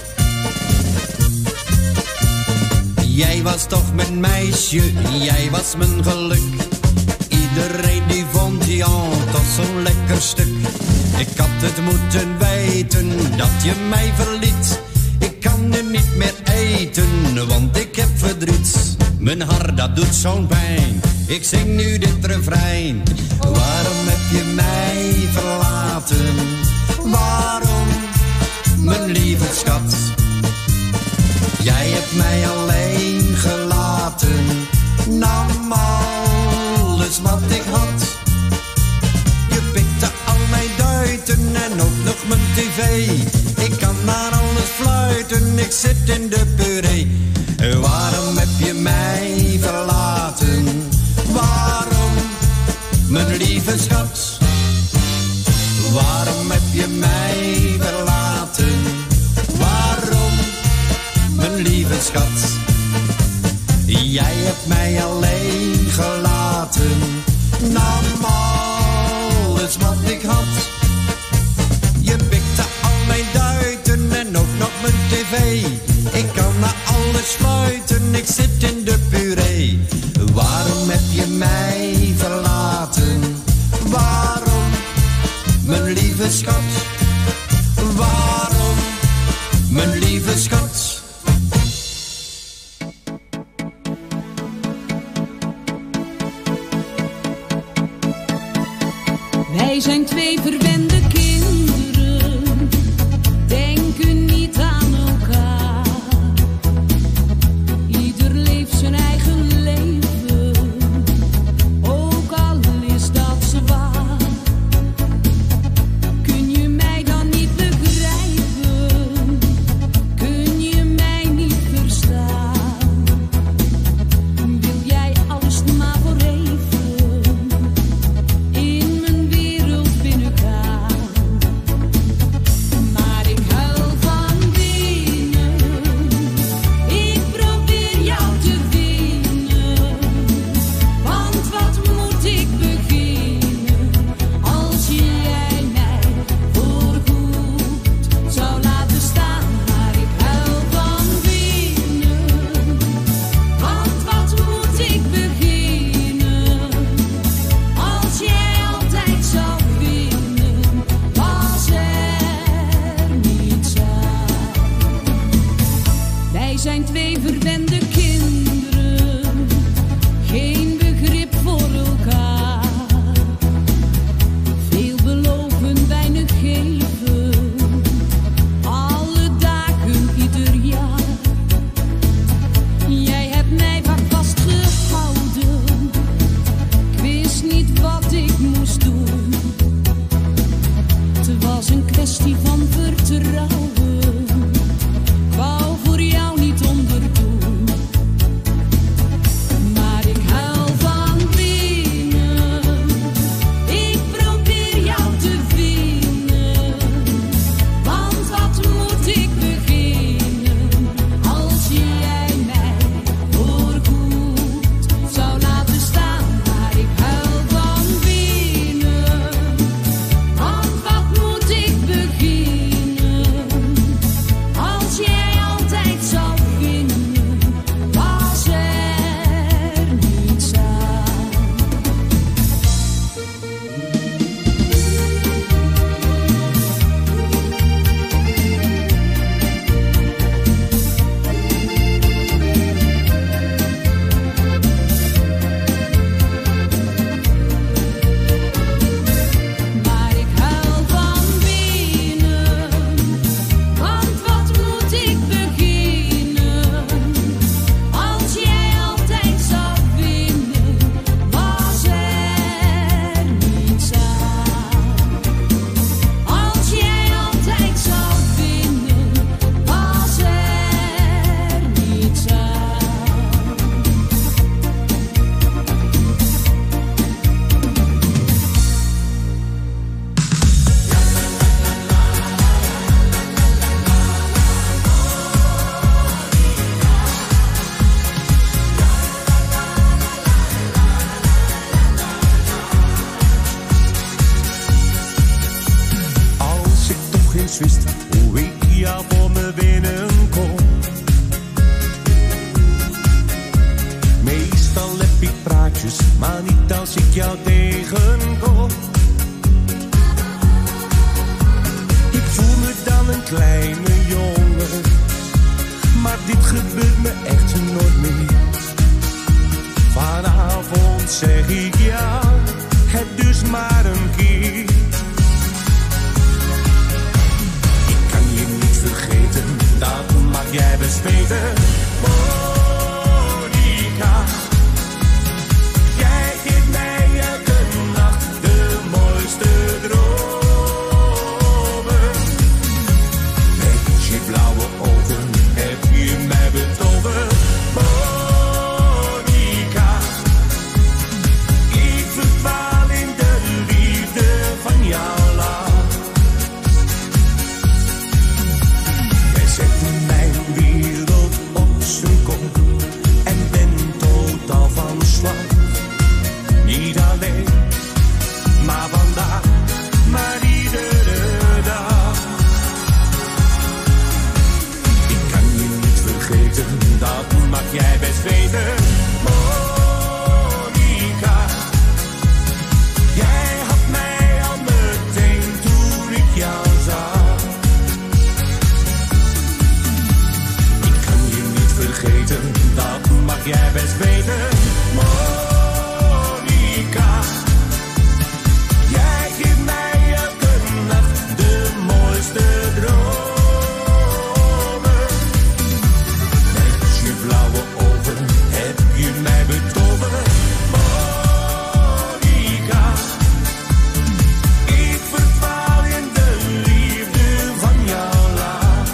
Jij was toch mijn meisje, jij was mijn geluk. Iedereen die vond jou toch zo'n lekker stuk. Ik had het moeten weten dat je mij verliet. Ik kan nu niet meer eten, want ik heb verdriet. Mijn hart dat doet zo'n pijn, ik zing nu dit refrein. Waarom heb je mij verlaten? Waarom, mijn lieve schat? Jij hebt mij alleen gelaten. Nam alles wat ik had. Je pikte al mijn duiten en ook nog mijn tv. Ik kan naar alles fluiten, ik zit in de puree. Waarom heb je mij verlaten? Waarom, mijn lieve schat? Waarom heb je mij verlaten? Waarom, mijn lieve schat? Jij hebt mij alleen gelaten. Nam alles wat ik had. Je pikte al mijn duiten en ook nog mijn tv. Ik kan naar alles fluiten, ik zit in de puree. Waarom heb je mij verlaten? Waarom, mijn lieve schat? Waarom, mijn lieve schat? Wij zijn twee verwende kinderen, denken niet aan elkaar. Ieder leeft zijn eigen leven, ook al is dat zwaar. Kun je mij dan niet begrijpen? Kun je mij niet verstaan? Wil jij alles maar voor even in mijn wereld binnengaan? Maar ik huil van binnen, ik probeer jou te winnen. Want wat moet ik beginnen als jij mij voorgoed zou laten staan? Maar ik huil van binnen, want wat moet ik beginnen als jij altijd zou winnen, was er niets aan. Wij zijn twee verwende kinderen, geen begrip voor elkaar. Veel beloven, weinig geven, alle dagen, ieder jaar. Jij hebt mij vaak vastgehouden, ik wist niet wat ik moest doen. Het was een kwestie van vertrouwen, ik wou voor jou niet onderdoen. Maar ik huil van binnen, ik probeer jou te vinden. Want wat moet ik beginnen als jij mij voorgoed zou laten staan? Maar ik huil van binnen, want wat moet ik beginnen eens wist hoe ik jou voor me winnen kon. Meestal heb ik praatjes, maar niet als ik jou tegenkom. Ik voel me dan een kleine jongen, maar dit gebeurt me echt nooit meer. Vanavond zeg ik ja, het dus maar een keer. Ik kan je niet vergeten, dat mag jij best weten. Monica, jij geeft mij elke nacht de mooiste dromen. Met je blauwe ogen heb je mij betoverd. Monica, ik verval in de liefde van jouw lach. Jij zet mijn wereld op zijn kop en ben totaal van slag. Niet alleen, maar vandaag, maar iedere dag. Ik kan je niet vergeten, dat mag jij best weten. Monica, jij had mij al meteen toen ik jou zag. Ik kan je niet vergeten, dat mag jij best weten. Monica, jij geeft mij elke nacht de mooiste dromen. Met je blauwe ogen heb je mij betoverd. Monica, ik verval in de liefde van jouw lach.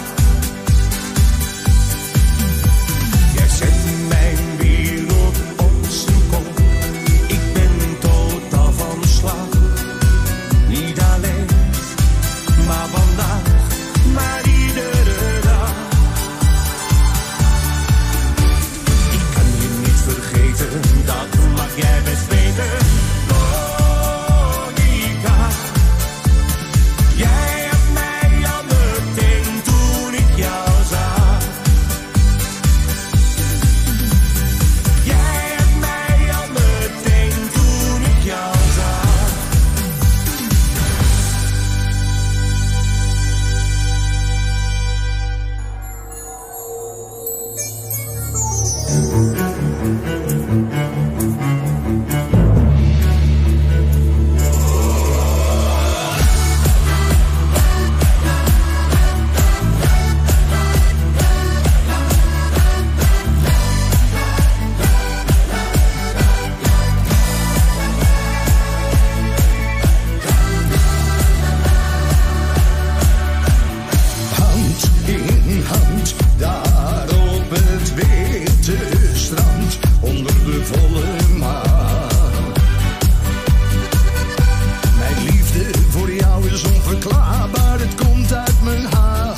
Jij zet mijn wereld op zijn kop. Ik ben totaal van slag. Niet alleen, maar vandaag, maar iedere dag. Ik kan je niet vergeten, dat mag jij best weten. Monica, jij had mij al meteen toen ik jou zag. Jij had mij al meteen toen ik jou zag. Hand in hand, daar op het witte strand, onder de volle maan. Mijn liefde voor jou is onverklaarbaar, het komt uit mijn hart.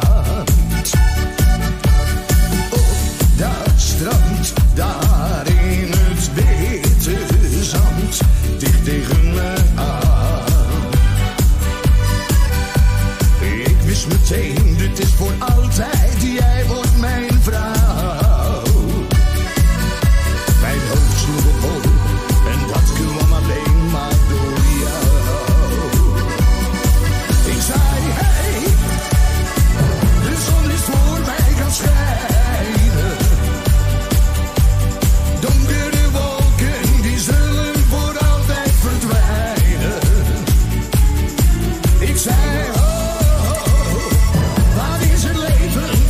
Op dat strand, daar in het witte zand, dicht tegen me aan. Ik wist meteen, dit is voor altijd, jij wordt mijn vrouw. Mijn hoofd sloeg op hol, en dat kwam alleen maar door jou. Ik zei, hey, de zon is voor mij gaan schijnen. Donkere wolken, die zullen voor altijd verdwijnen. Ik zei, oh, wat is het leven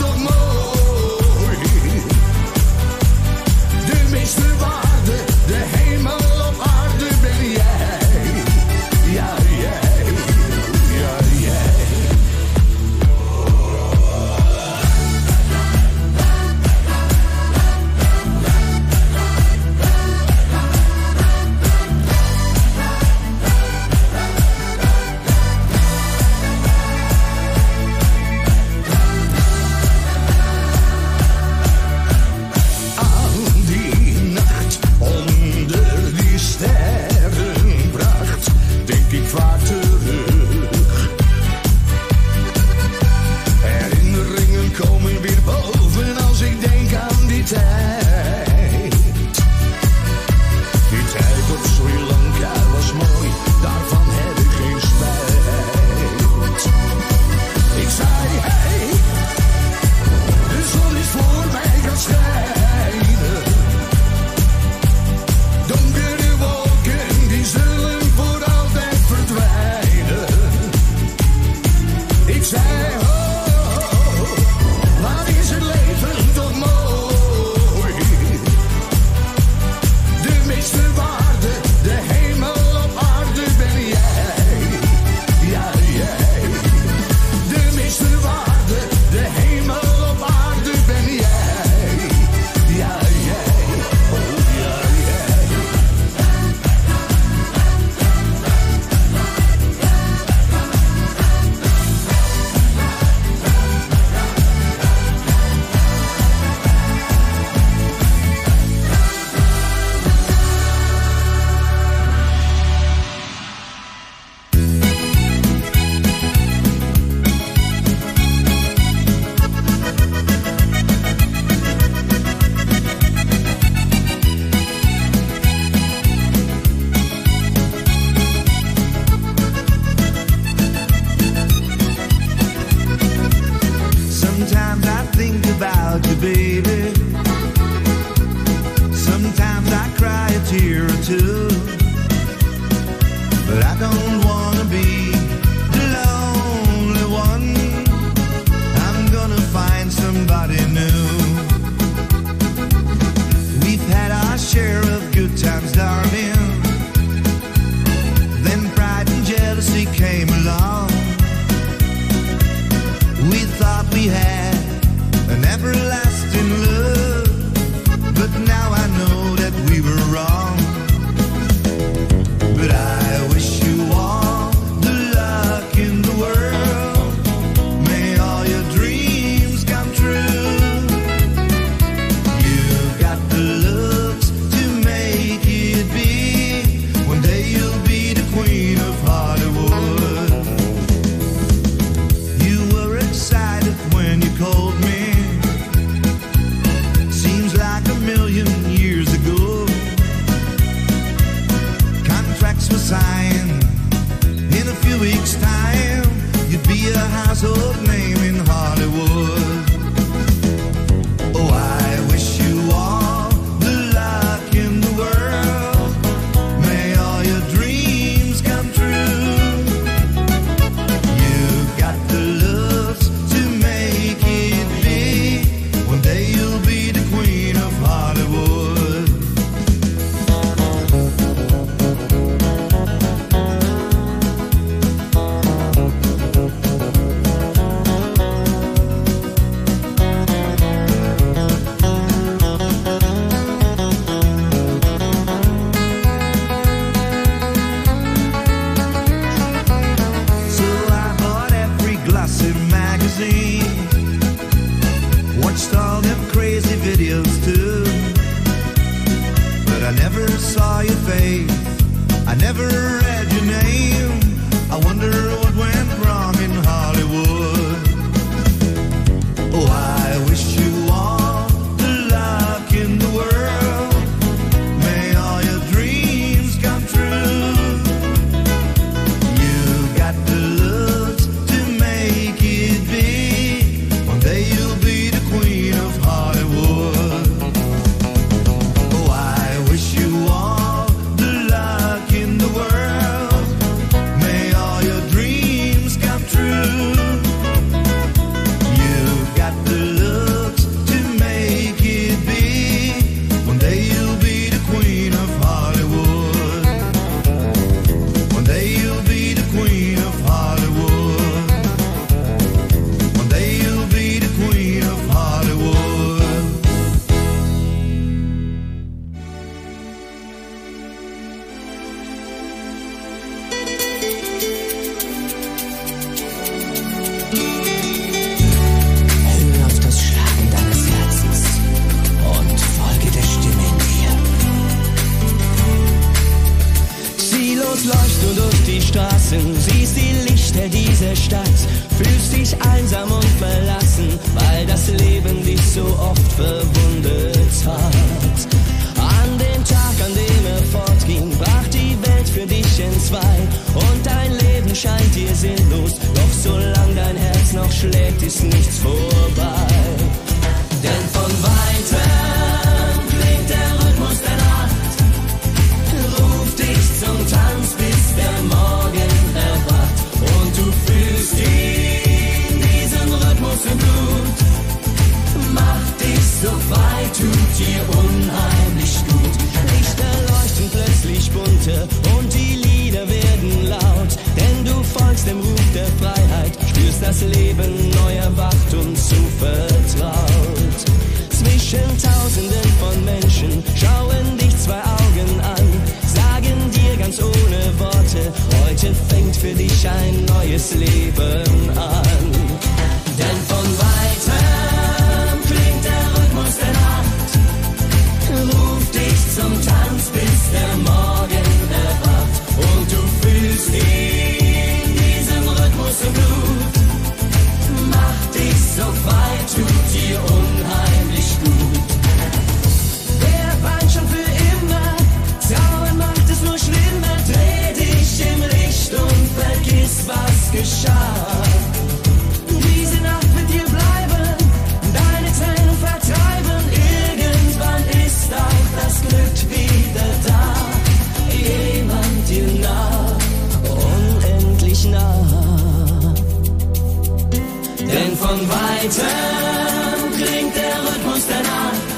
weeks' time, you'd be a household name in Hollywood. Oh, I wish you all the luck in the world. May all your dreams come true. You got the looks to make it big. One day you'll be the queen of Hollywood. So I bought every glossy magazine, watched all them crazy videos too, but I never saw your face, I never read your name. I wonder what went wrong in Hollywood. Oh, I wish you all the luck in the world. May all your dreams come true. You got the looks to make it big. One day you'll be the queen of Hollywood. Oh, I wish you all the luck in the world. May all your dreams come true. You got the looks to make it big. One day you'll be the queen of Hollywood. One day you'll be the queen of Hollywood. One day you'll be the queen of Hollywood. Hör auf das Schlagen deines Herzens und folge der Stimme in dir. Ziellos läufst du durch die Straßen, siehst die Lichter dieser Stadt, fühlst dich einsam und verlassen, weil das Leben dich so oft verwundet hat. An dem Tag, an dem er fortging, brach die Welt für dich entzwei und dein Leben scheint dir sinnlos, doch solange dein Herz noch schlägt, ist nichts vorbei. Denn von weitem klingt der Rhythmus der Nacht, ruft dich zum Tanz, bis der Morgen erwacht und du fühlst ihn, diesen Rhythmus im Blut. Macht dich so frei, tut dir unheimlich gut. Lichter leuchten plötzlich bunter und die Lieder werden laut, denn du folgst dem Ruf der Freiheit, spürst das Leben neu erwacht und zuvertraut. Zwischen Tausenden von Menschen schauen dich zwei Augen an, sagen dir ganz ohne Worte, heute fängt für dich ein neues Leben an. Denn von weitem klingt der Rhythmus der Nacht, ruft dich zum Tanz, bis der Morgen erwacht und du fühlst ihn, diesen Rhythmus im Blut. Macht dich so frei, tut dir unheimlich gut. Wer weint schon für immer, Trauern macht es nur schlimmer, dreh dich im Licht und vergiss, was geschah. Diese Nacht wird dir bleiben, deine Tränen vertreiben, irgendwann ist auch das Glück wieder da. Jemand dir nah, unendlich nah. Denn von weitem klingt der Rhythmus der Nacht,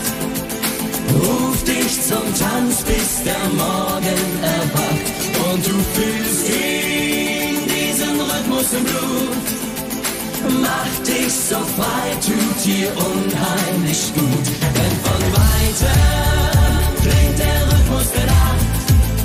ruft dich zum Tanz, bis der Morgen erwacht und du fühlst ihn, diesen Rhythmus im Blut. Macht dich so frei, tut dir unheimlich gut. Denn von weitem klingt der Rhythmus der Nacht,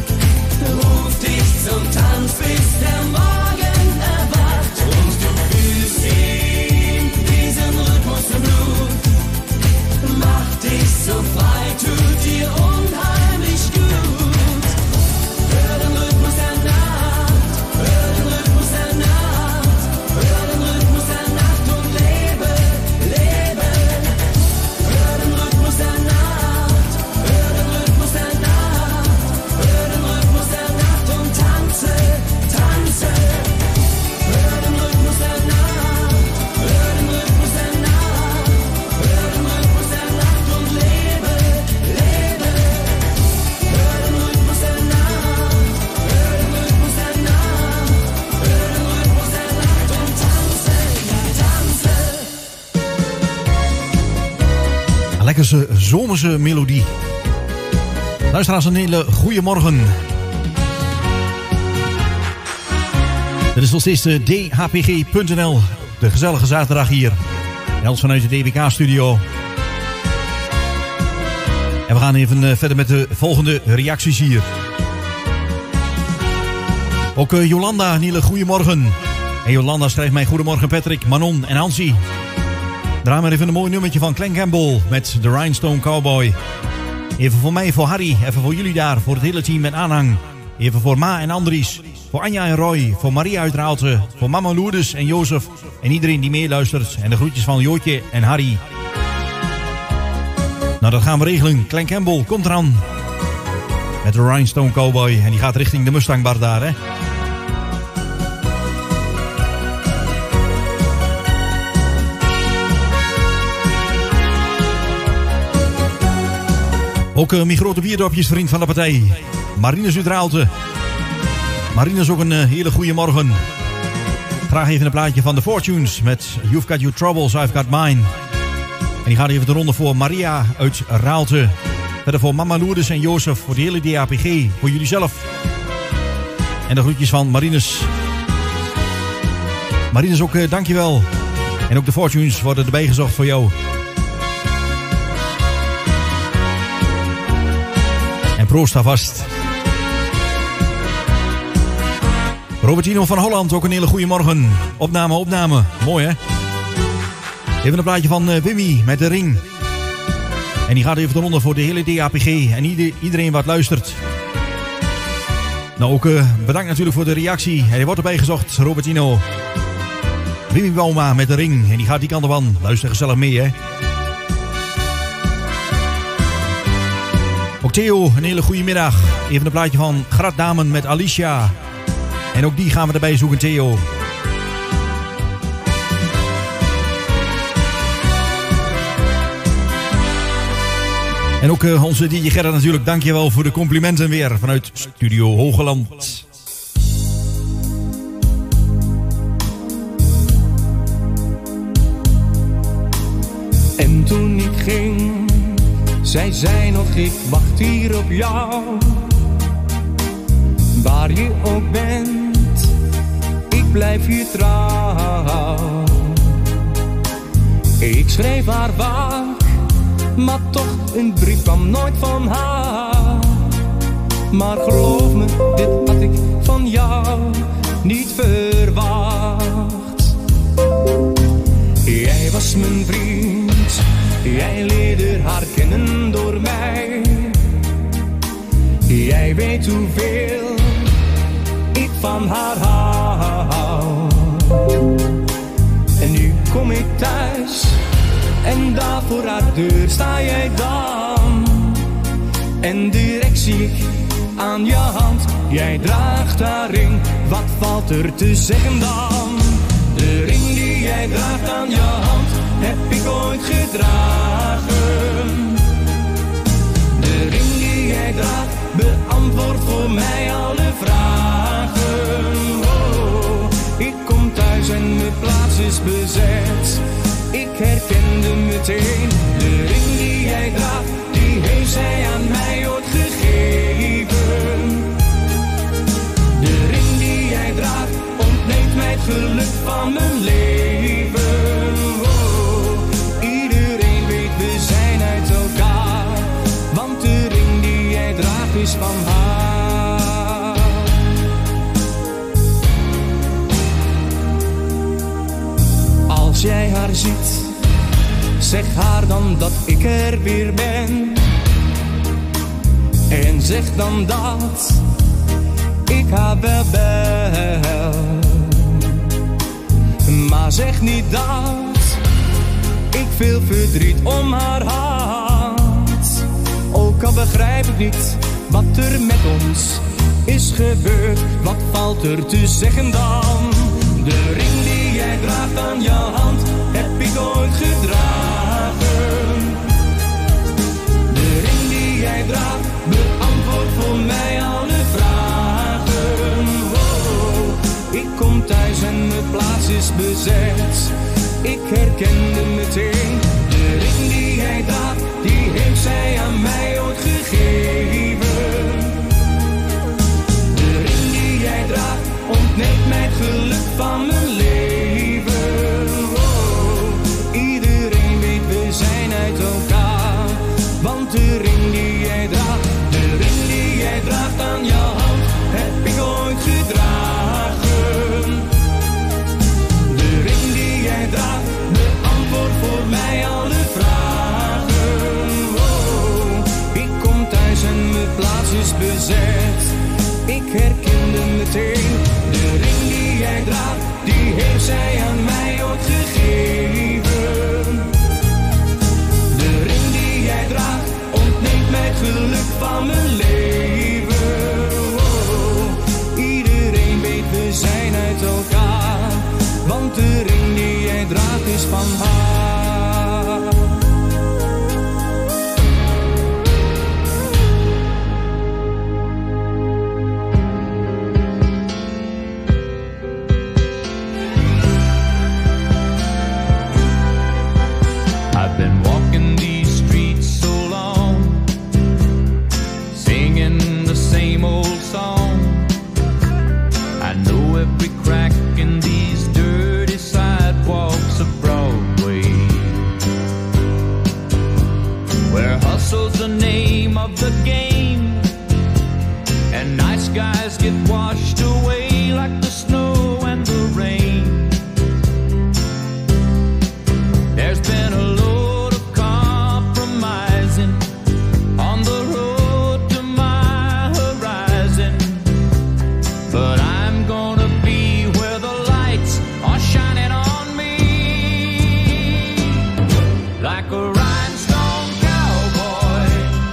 ruft dich zum Tanz, bis der Morgen erwacht und du fühlst ihn, diesen Rhythmus im Blut. Macht dich so frei, tut dir unheimlich gut. Hör den Rhythmus der Nacht, hör den Rhythmus der Nacht, hör den Rhythmus der Nacht und lebe, lebe. Hör den Rhythmus der Nacht, hör den Rhythmus der Nacht, hör den Rhythmus der Nacht und tanze, tanze. lekkerste zomerse melodie. Luisteraars, een hele goede morgen. Dit is nog steeds de DHPG.nl. De gezellige zaterdag hier. Els vanuit de DWK-studio. En we gaan even verder met de volgende reacties hier. Ook Jolanda, een hele goede morgen. En Jolanda schrijft mij: goedemorgen Patrick, Manon en Hansie. Draai maar even een mooi nummertje van Glen Campbell met The Rhinestone Cowboy. Even voor mij, voor Harry, even voor jullie daar, voor het hele team met aanhang. Even voor Ma en Andries, voor Anja en Roy, voor Maria uit Raalte, voor mama Lourdes en Jozef en iedereen die meeluistert. En de groetjes van Jootje en Harry. Nou, dat gaan we regelen. Glen Campbell, komt eraan. Met de Rhinestone Cowboy. En die gaat richting de Mustang Bar daar, hè. Ook mijn grote bierdopjesvriend van de partij. Marinus uit Raalte. Marinus, ook een hele goede morgen. Graag even een plaatje van The Fortunes met You've Got Your Troubles, I've Got Mine. En die gaat even de ronde voor Maria uit Raalte. Verder voor mama Lourdes en Jozef, voor de hele DAPG, voor jullie zelf. En de groetjes van Marinus. Marinus, ook dankjewel. En ook de Fortunes worden erbij gezocht voor jou. En proost alvast. Robertino van Holland, ook een hele goede morgen. Opname. Mooi, hè? Even een plaatje van Wimmy met de ring. En die gaat even de ronde voor de hele DAPG en iedereen wat luistert. Nou, ook bedankt natuurlijk voor de reactie. Hij wordt erbij gezocht, Robertino. Wimmy Bauma met de ring. En die gaat die kant op aan. Luister gezellig mee, hè. Ook Theo, een hele goede middag. Even een plaatje van Gratdamen met Alicia. En ook die gaan we erbij zoeken, Theo. En ook onze DJ Gerrit natuurlijk, dankjewel voor de complimenten weer vanuit Studio Hogeland. En toen ik ging, zij zei nog: ik wacht hier op jou. Waar je ook bent, ik blijf je trouw. Ik schreef haar vaak, maar toch een brief kwam nooit van haar. Maar geloof me, dit had ik van jou niet verwacht. Jij was mijn vriend, jij leerde haar kennen door mij. Jij weet hoeveel ik van haar hou. En nu kom ik thuis en daar voor haar deur sta jij dan. En direct zie ik aan je hand, jij draagt haar ring. Wat valt er te zeggen dan? De ring die jij draagt aan je hand, heb ik ooit gedragen. De ring die jij draagt, beantwoord voor mij alle vragen. Oh, ik kom thuis en mijn plaats is bezet. Ik herkende meteen de ring die jij draagt, die heeft zij aan mij ooit gegeven. De ring die jij draagt, ontneemt mij het geluk van mijn leven. Oh, iedereen weet we zijn uit elkaar, want de ring die jij draagt is van haar. Als jij haar ziet, zeg haar dan dat ik er weer ben. En zeg dan dat ik haar wel bel. Maar zeg niet dat ik veel verdriet om haar had. Ook al begrijp ik niet wat er met ons is gebeurd. Wat valt er te zeggen dan? De ring die jij draagt aan je hand, heb ik ooit gedragen. De ring die jij draagt, beantwoord voor mij alle vragen. Oh, ik kom thuis en mijn plaats is bezet. Ik herkende meteen de ring die jij draagt, die heeft zij aan mij ooit gegeven. De ring die jij draagt ontneemt mij het geluk van mijn leven. Oh, iedereen weet we zijn uit elkaar, want de ring die jij draagt, de ring die jij draagt aan je hand, heb ik ooit gedragen. De ring die jij draagt beantwoordt voor mij alle vragen. Oh, ik kom thuis en mijn plaats is bezet. Ik herkende meteen de ring die jij draagt, die heeft zij aan mij ooit gegeven. De ring die jij draagt ontneemt mij het geluk van mijn leven. Oh, iedereen weet we zijn uit elkaar, want de ring die jij draagt is van haar. I've been walking these streets so long, singing the same old song. I know every crack in these dirty sidewalks of Broadway, where hustle's the name of the game, and nice guys get washed away like the snow and the rain. There's been a load of compromising on the road to my horizon, but I'm gonna be where the lights are shining on me, like a rhinestone cowboy,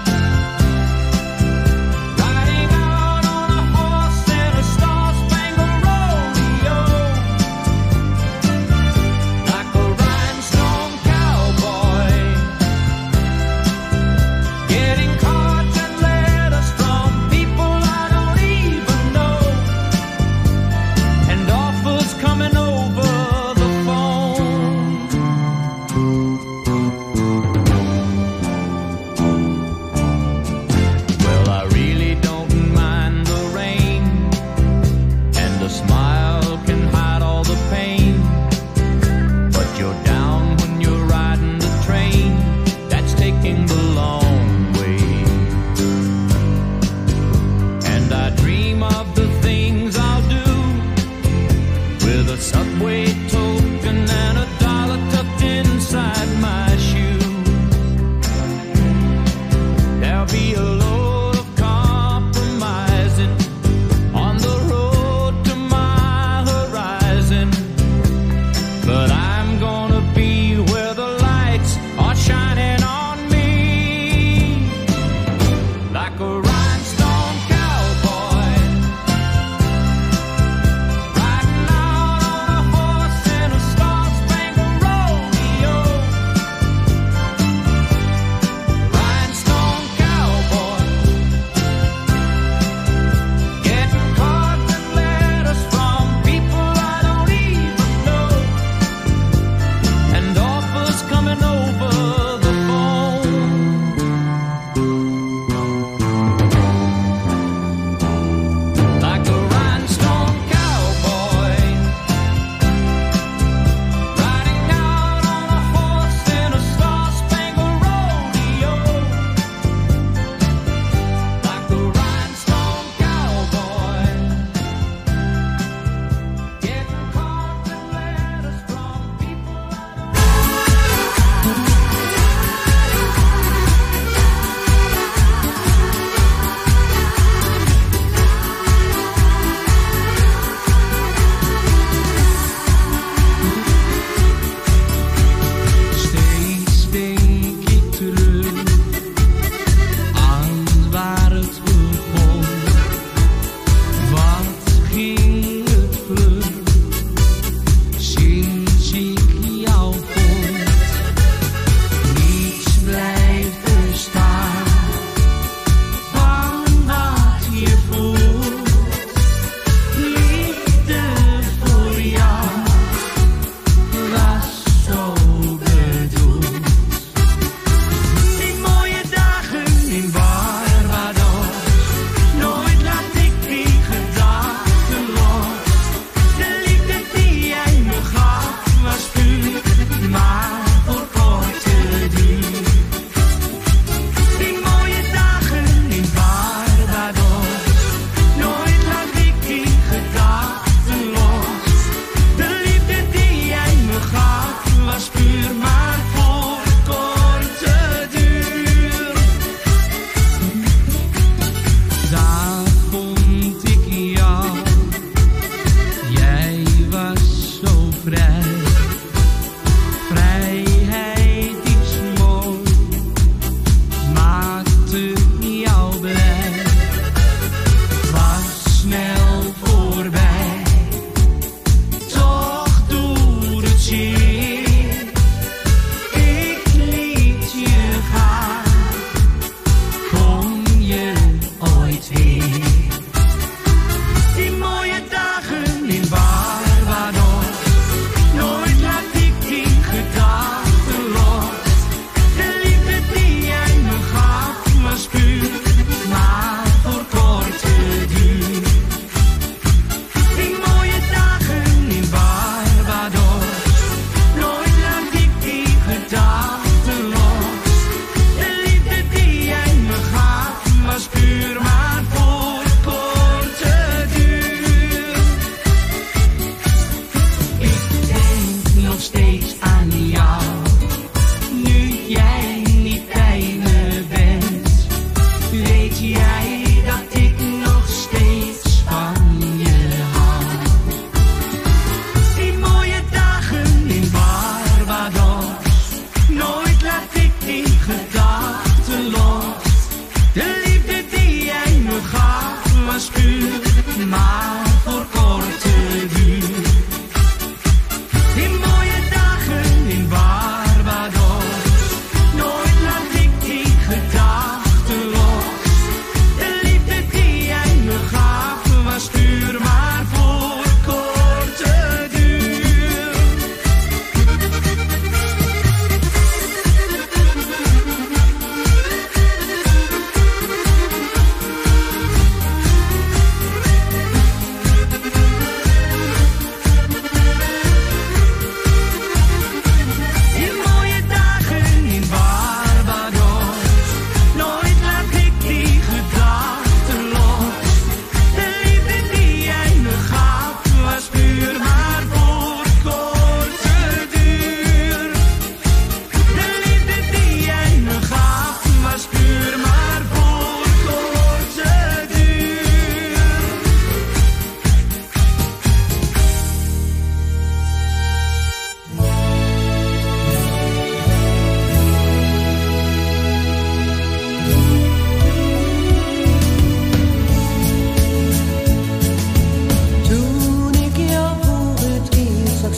riding out on a horse in a star-spangled rodeo, like a rhinestone cowboy, getting cards and letters from people I don't even know, and offers coming over the phone. Well, I really don't mind the rain, and a smile can hide all the pain, but you're down when you're riding the train that's taking the long way. And I dream of the things I'll do with a subway token and a dollar tucked inside my shoe. There'll be a load of compromising on the road to my horizon, but I'm gonna be where the lights are shining on me, like a rhinestone cowboy, riding out on a horse in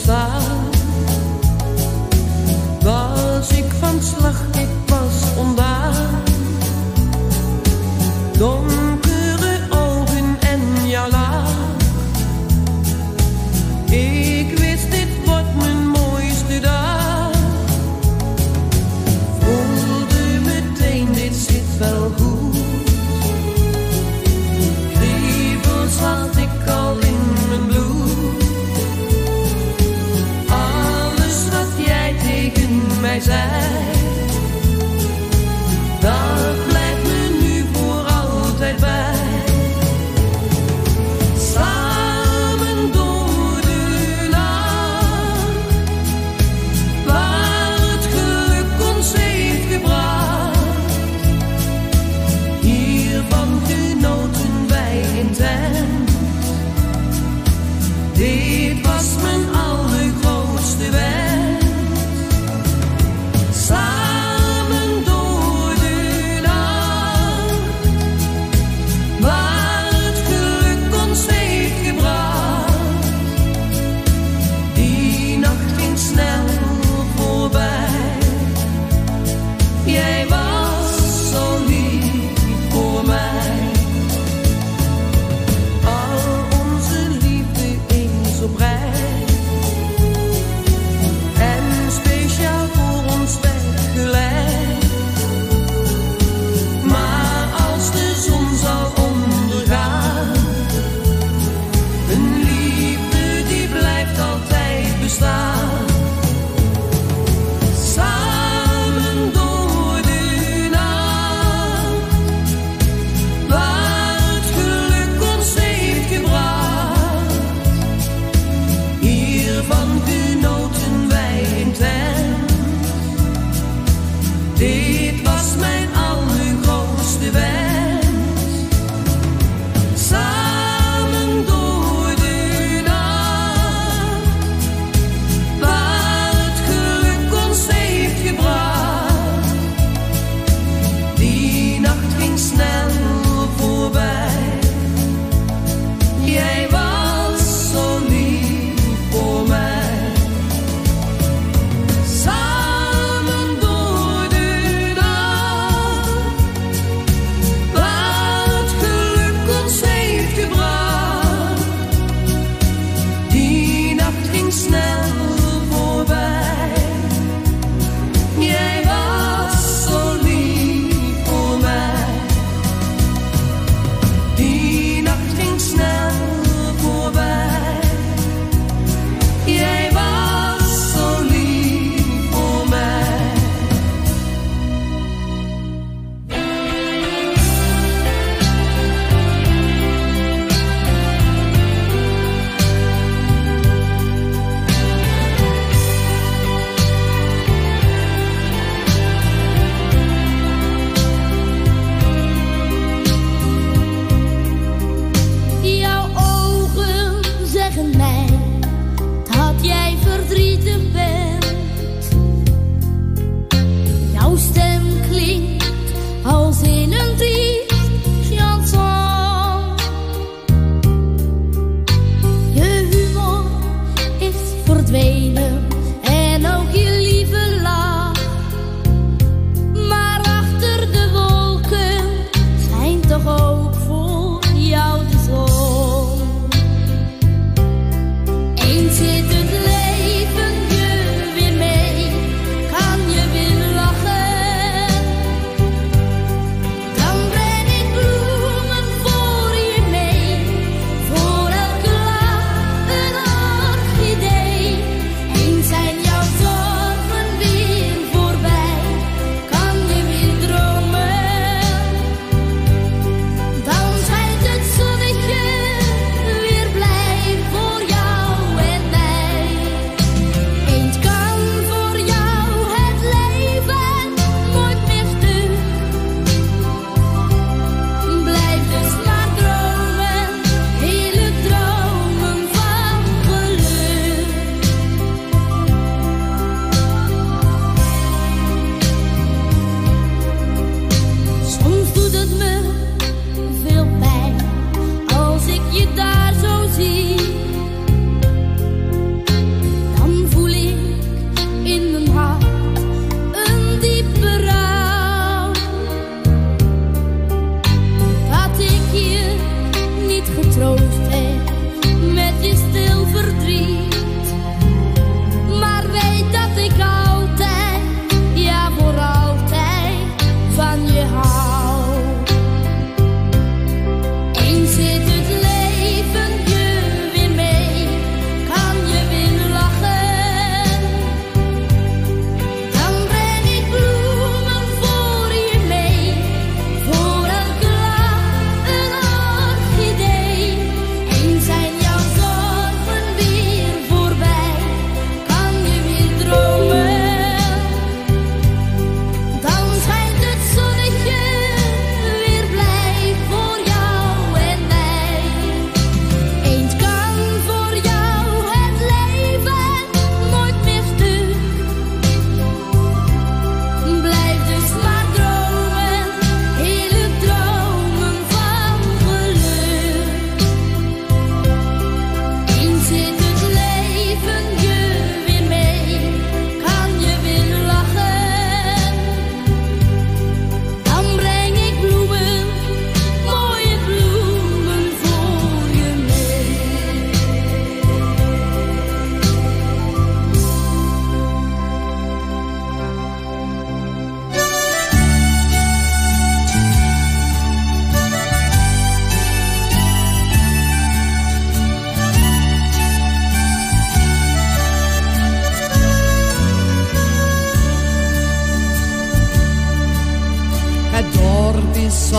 staan. Was ik van slag, ik was ondaan. Donkere ogen en jouw laag. Ik wist, dit wordt mijn mooiste dag. Voelde meteen, dit zit wel goed. Kriebels had ik al in mijn bloed. Alles wat jij tegen mij zei, dat blijft me nu voor altijd bij. Samen door de nacht, waar het geluk ons heeft gebracht. Hiervan genoten wij intens. Dit was mijn allergrootste wens. Samen door de nacht, waar het geluk ons heeft gebracht. Die nacht ging snel voorbij. Jij was zo lief voor mij. Al onze liefde eens op reis. En speciaal voor ons weggelegd. Maar als de zon zal ondergaan, een liefde die blijft altijd bestaan. Samen door de nacht, waar het geluk ons heeft gebracht. Hiervan genoten wij intens. Dit was mijn allergrootste wens. Samen door de nacht, waar het geluk ons heeft gebracht. Die nacht ging snel voorbij. Jij was zo lief voor mij. Samen door de nacht, waar het geluk ons heeft gebracht. Die nacht ging snel voorbij. Jij was zo lief voor mij. Die nacht ging snel voorbij. Jij was zo lief voor mij.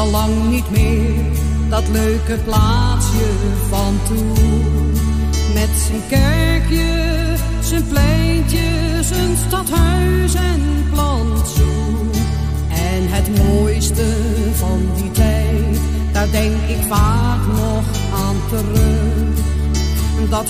al lang niet meer dat leuke plaatsje van toen. Met zijn kerkje, zijn pleintje, zijn stadhuis en plantsoen. En het mooiste van die tijd, daar denk ik vaak nog aan terug. Dat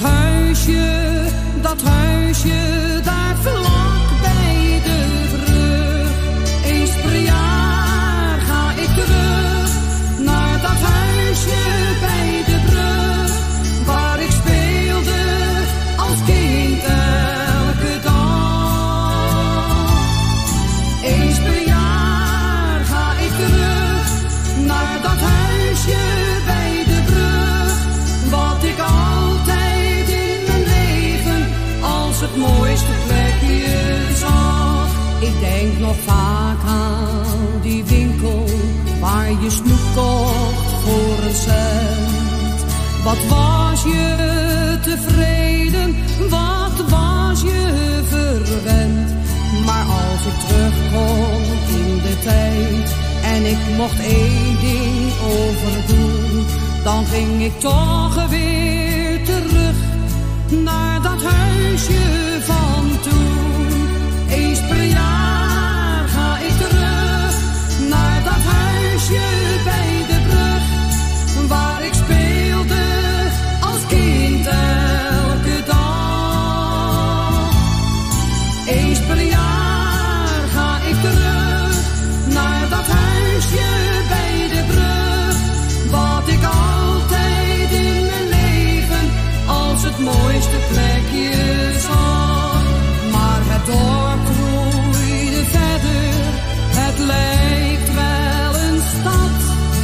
huisje, daar vlak bij de brug. Eens per jaar ga ik terug naar dat huisje bij de brug, waar ik speelde als kind elke dag. Eens per jaar ga ik terug naar dat huisje bij de brug, wat ik altijd in mijn leven als het mooiste plekje zag. Ik denk nog vaak aan die winkel waar je snoep kocht voor een cent. Wat was je tevreden, wat was je verwend. Maar als ik terugkom in de tijd en ik mocht één ding overdoen, dan ging ik toch weer terug naar dat huisje van toen. Eens per jaar ga ik terug naar dat huisje bij de brug, waar ik speelde als kind elke dag. Eens per jaar ga ik terug naar dat huisje bij de brug, wat ik altijd in mijn leven als het mooiste plekje zag. Maar het dorp groeide verder, het lijkt wel een stad.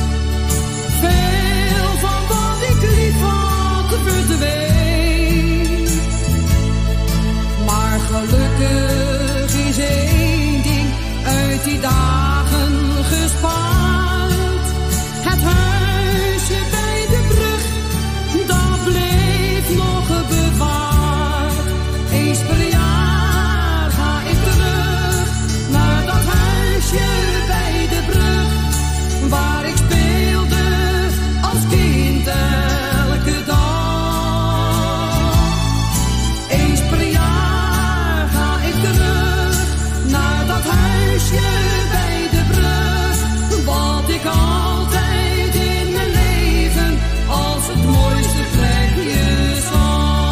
Veel van wat ik lief had verdween. Maar gelukkig is één ding uit die dagen gespaard. Het huisje bij de brug, dat bleef nog bewaard. Eens per jaar ga ik terug naar dat huisje bij de brug, waar ik speelde als kind elke dag. Eens per jaar ga ik terug naar dat huisje bij de brug, wat ik altijd in mijn leven als het mooiste plekje zag.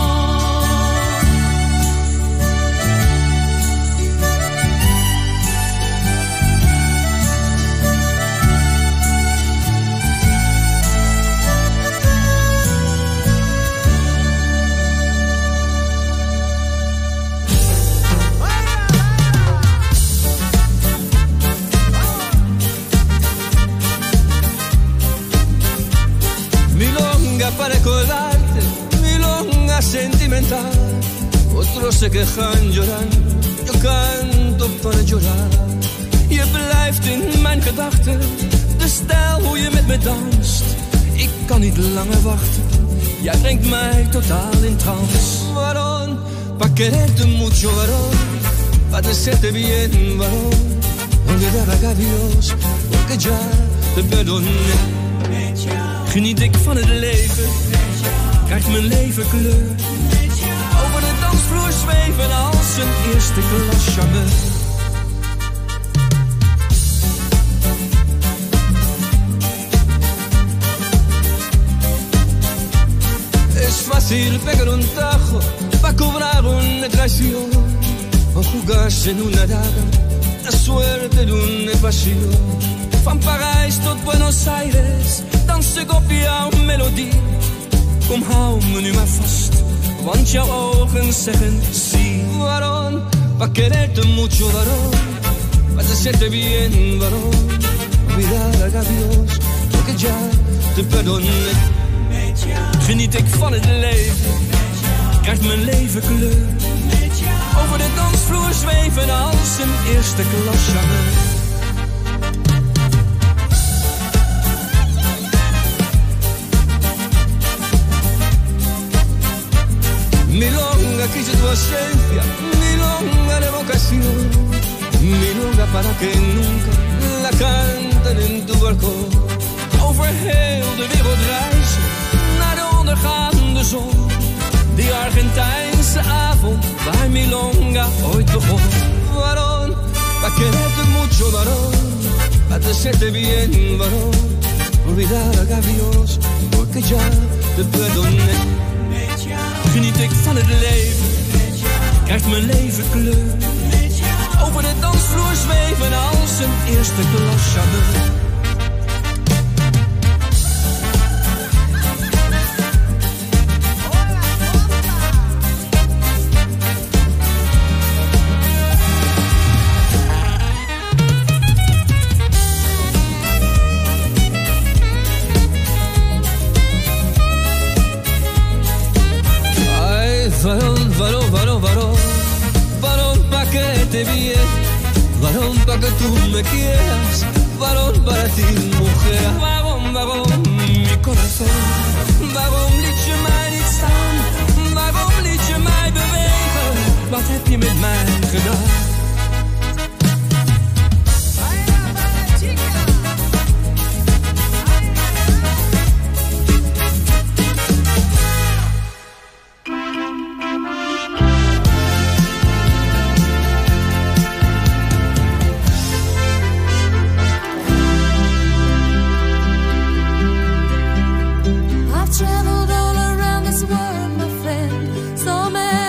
Milonga para recordarte, milonga sentimental. Otros se quejan llorando, yo canto para llorar. Je blijft in mijn gedachten, de stijl hoe je met me danst. Ik kan niet langer wachten, jij brengt mij totaal in trance. Waarom? Pa quererte mucho, varón, pa decirte bien, varón. Olvidar a Dios, porque ya te perdoné. Geniet ik van het leven, krijgt mijn leven kleur. Over de dansvloer zweven als een eerste klas charmeur. Es fácil pegar un tajo pa cobrar una traición, o jugarse en una daga la suerte de una pasión. Van Parijs tot Buenos Aires dans ik op jouw melodie. Kom, hou me nu maar vast, want jouw ogen zeggen sí. Waarom? Pa quererte mucho, varón, pa decirte bien, varón. Olvidar a Dios, porque ya te perdoné. Geniet ik van het leven, krijgt mijn leven kleur. Over de dansvloer zweven als een eerste klas charmeur. Milonga quise tu ausencia, milonga de vocación, milonga para que nunca la canten in tu balkon. Over heel de wereld reizen, naar de ondergaande zon. Die Argentijnse avond, waar Milonga ooit begon. Varón, pa quererte mucho, varón, pa te hacerte bien, varón. Olvidar a Dios, porque ya te perdoné. Geniet ik van het leven, krijgt mijn leven kleur. Over de dansvloer zweven als een eerste klas Chanel. Varón pa' que te bien, varón pa' que tú me quieras, varón para ti mujer. Waarom, mi corazón, waarom liet je mij niet staan, waarom liet je mij bewegen, wat heb je met mij gedaan? Traveled all around this world, my friend. So many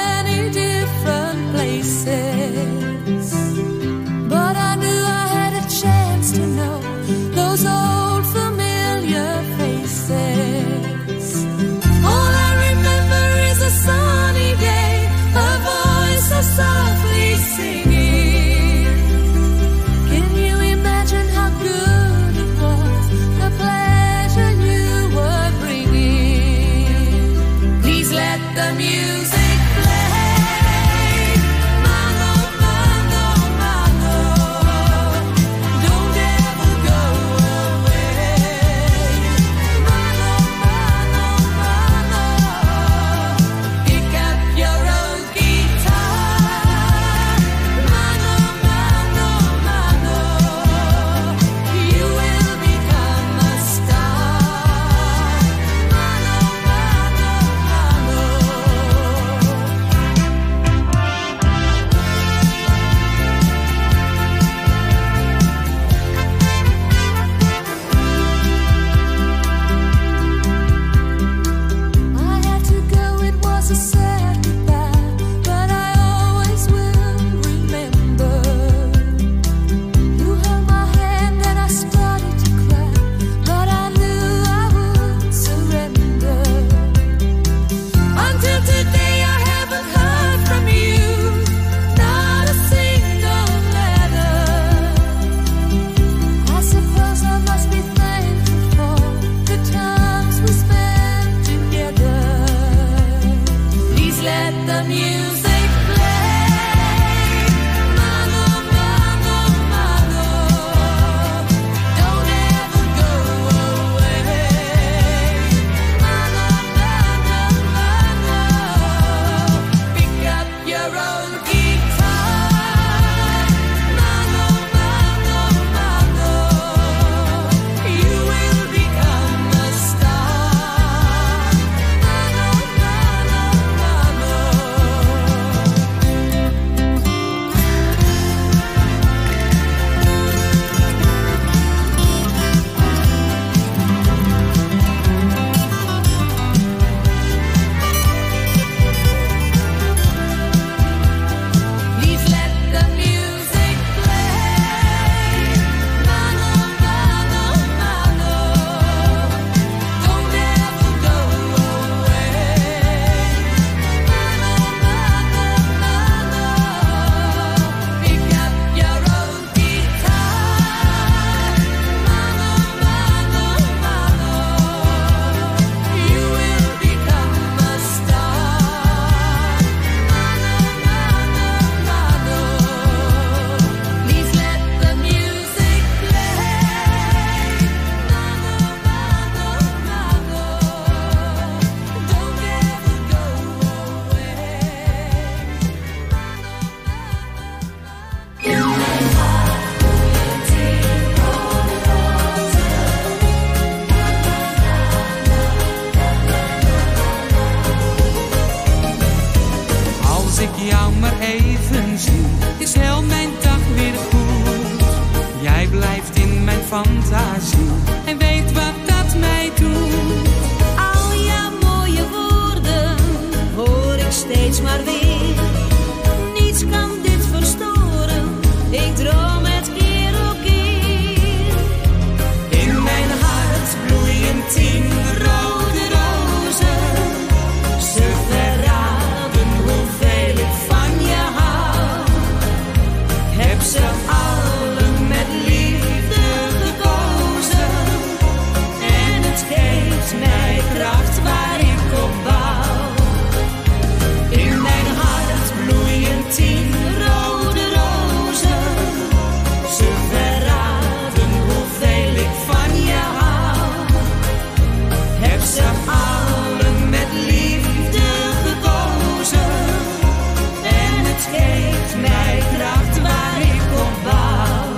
ik jou maar even zie, is heel mijn dag weer goed. Jij blijft in mijn fantasie en weet wat dat mij doet. Al jouw mooie woorden hoor ik steeds maar weer. Niets kan dit verstoren, ik droom het keer op keer. In mijn hart bloeien 10 rode rozen. Ze verraden hoeveel ik van je hou. Heb ze allen met liefde gekozen. En het geeft mij kracht waar ik op bouw. In mijn hart bloeien 10 rode rozen. Ze verraden hoeveel ik van je hou. Heb ze allen met liefde gekozen. En het geeft mij kracht waar ik op bouw.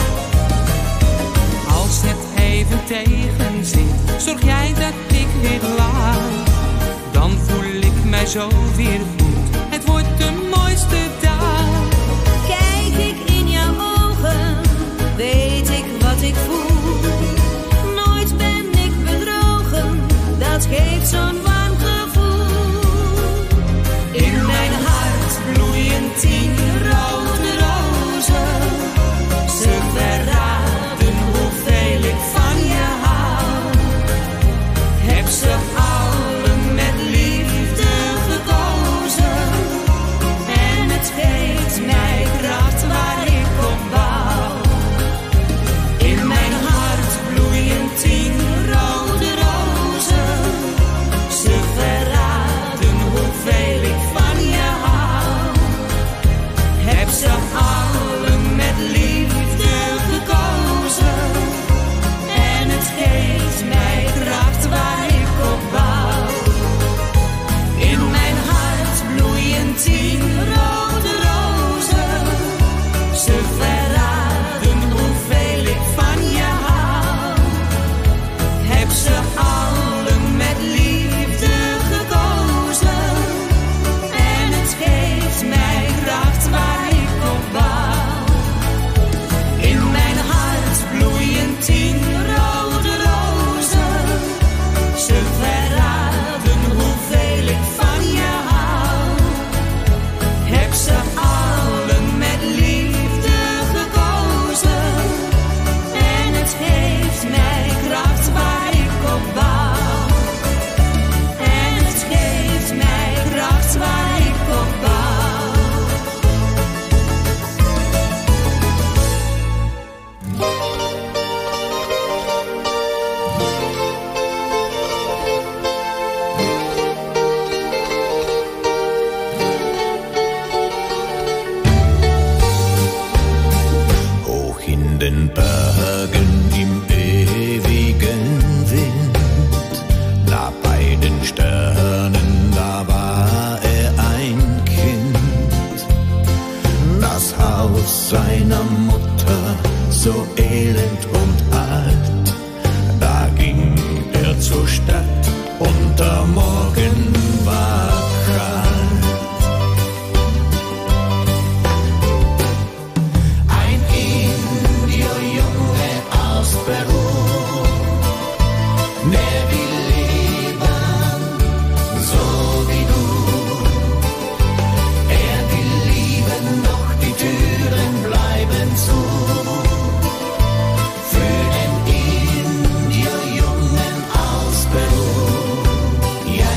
Als het even tegen zit, zorg jij dat ik weer laat. Dan voel ik mij zo weer goed. Het wordt de mooiste dag. Kijk ik in jouw ogen, weet ik wat ik voel. Nooit ben ik bedrogen, dat geeft zo'n warm gevoel. In mijn hart bloeien 10 rode rozen. Ze verraden hoeveel ik van je hou. Heb ze allen met liefde gekozen. En het geeft mij kracht waar ik op bouw. In mijn hart bloeien 10 rode rozen. Ze verraden hoeveel ik van je hou. Heb ze allen met liefde gekozen. En het geeft mij kracht waar ik op bouw. In mijn hart bloeien 10 rode rozen. Ze verraden hoeveel ik van je hou. Heb ze allen met liefde gekozen. En het geeft mij kracht waar ik op bouw. In mijn hart bloeien 10 rode rozen. Ze verraden hoeveel ik van je hou. Heb ze allen met liefde gekozen. En het geeft mij kracht waar ik op bouw. En het geeft mij kracht waar ik op bouw. Hoch in den Bergen im ewigen Wind, nah bei den Sternen, da war ein Kind. Das Haus seiner Mutter, so elend und alt, da ging zur Stadt und der Morgen war kalt. Ein Indierjunge aus Peru, der will leben, so wie du. Er will lieben, doch die Türen bleiben zu. Für den Indierjungen aus Peru, ja.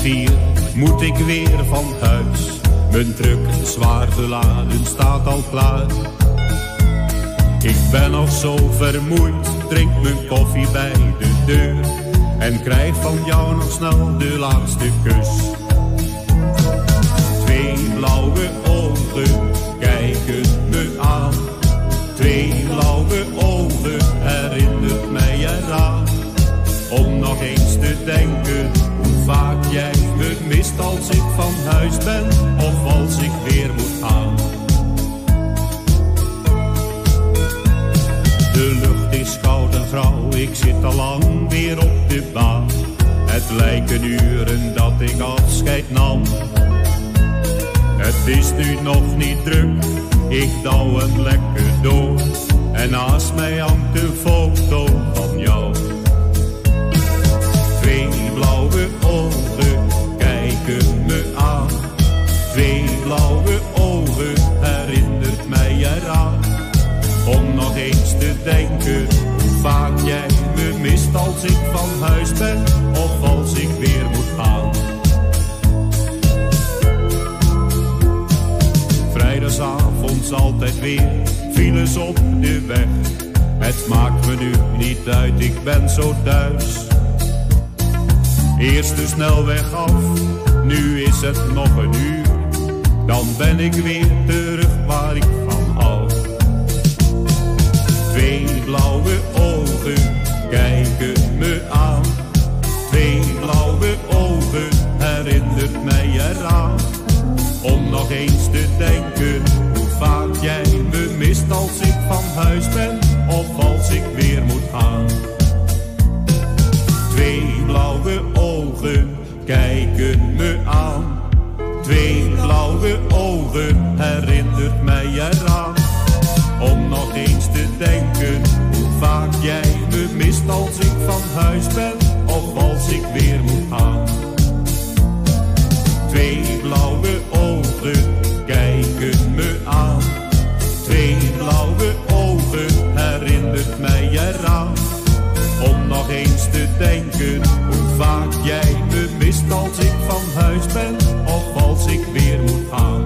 4 moet ik weer van huis. Mijn truck zwaar beladen staat al klaar. Ik ben nog zo vermoeid, drink mijn koffie bij de deur en krijg van jou nog snel de laatste kus. 2 blauwe ogen kijken me aan. 2 blauwe ogen herinnert mij eraan. Om nog eens te denken hoe vaak jij me mist als ik van huis ben of als ik weer moet gaan. De lucht is koud en grauw, ik zit al lang weer op de baan. Het lijken uren dat ik afscheid nam. Het is nu nog niet druk, ik douw hem lekker door. En naast mij hangt een foto van jou. 2 blauwe ogen kijken me aan. 2 blauwe ogen herinnert mij eraan. Om nog eens te denken hoe vaak jij me mist als ik van huis ben of als ik weer moet gaan. Vrijdagavond altijd weer files op de weg. Het maakt me nu niet uit, ik ben zo thuis. Eerst de snelweg af, nu is het nog een uur. Dan ben ik weer terug waar ik van hou. 2 blauwe ogen kijken me aan. 2 blauwe ogen herinnert mij eraan. Om nog eens te denken hoe vaak jij me mist als ik van huis ben of als ik weer moet gaan. 2 blauwe ogen kijken me aan. 2 blauwe ogen herinnert mij eraan. Om nog eens te denken hoe vaak jij me mist als ik van huis ben of als ik weer moet gaan. 2 blauwe ogen kijken me aan. 2 blauwe ogen herinnert mij eraan. Om nog eens te denken hoe vaak jij me mist als ik van huis ben of als ik weer moet gaan.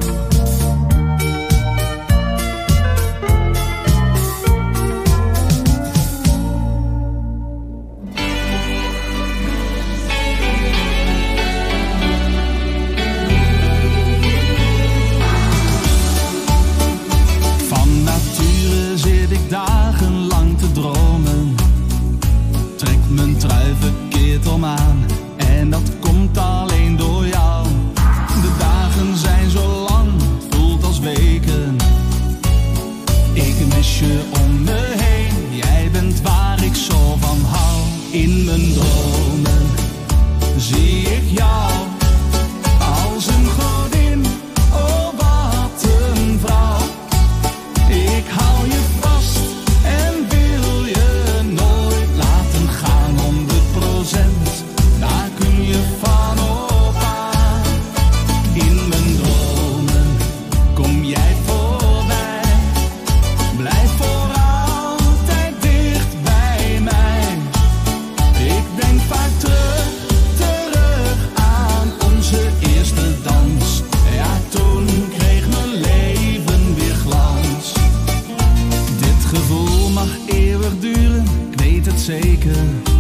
Dagenlang te dromen, trek mijn trui verkeerd om aan en dat komt alleen door jou. De dagen zijn zo lang, voelt als weken. Ik mis je om me heen, jij bent waar ik zo van hou. In mijn dromen zie ik jou als een godin, oh wat een vrouw. Ik hou je vast en wil je nooit laten gaan. 100%, daar kun je van op aan. In mijn dromen kom jij voorbij. Blijf voor altijd dicht bij mij. Ik denk vaak terug aan onze eerste dans. Ja, toen kreeg mijn leven weer glans. Dit gevoel mag eeuwig duren, ik weet het zeker.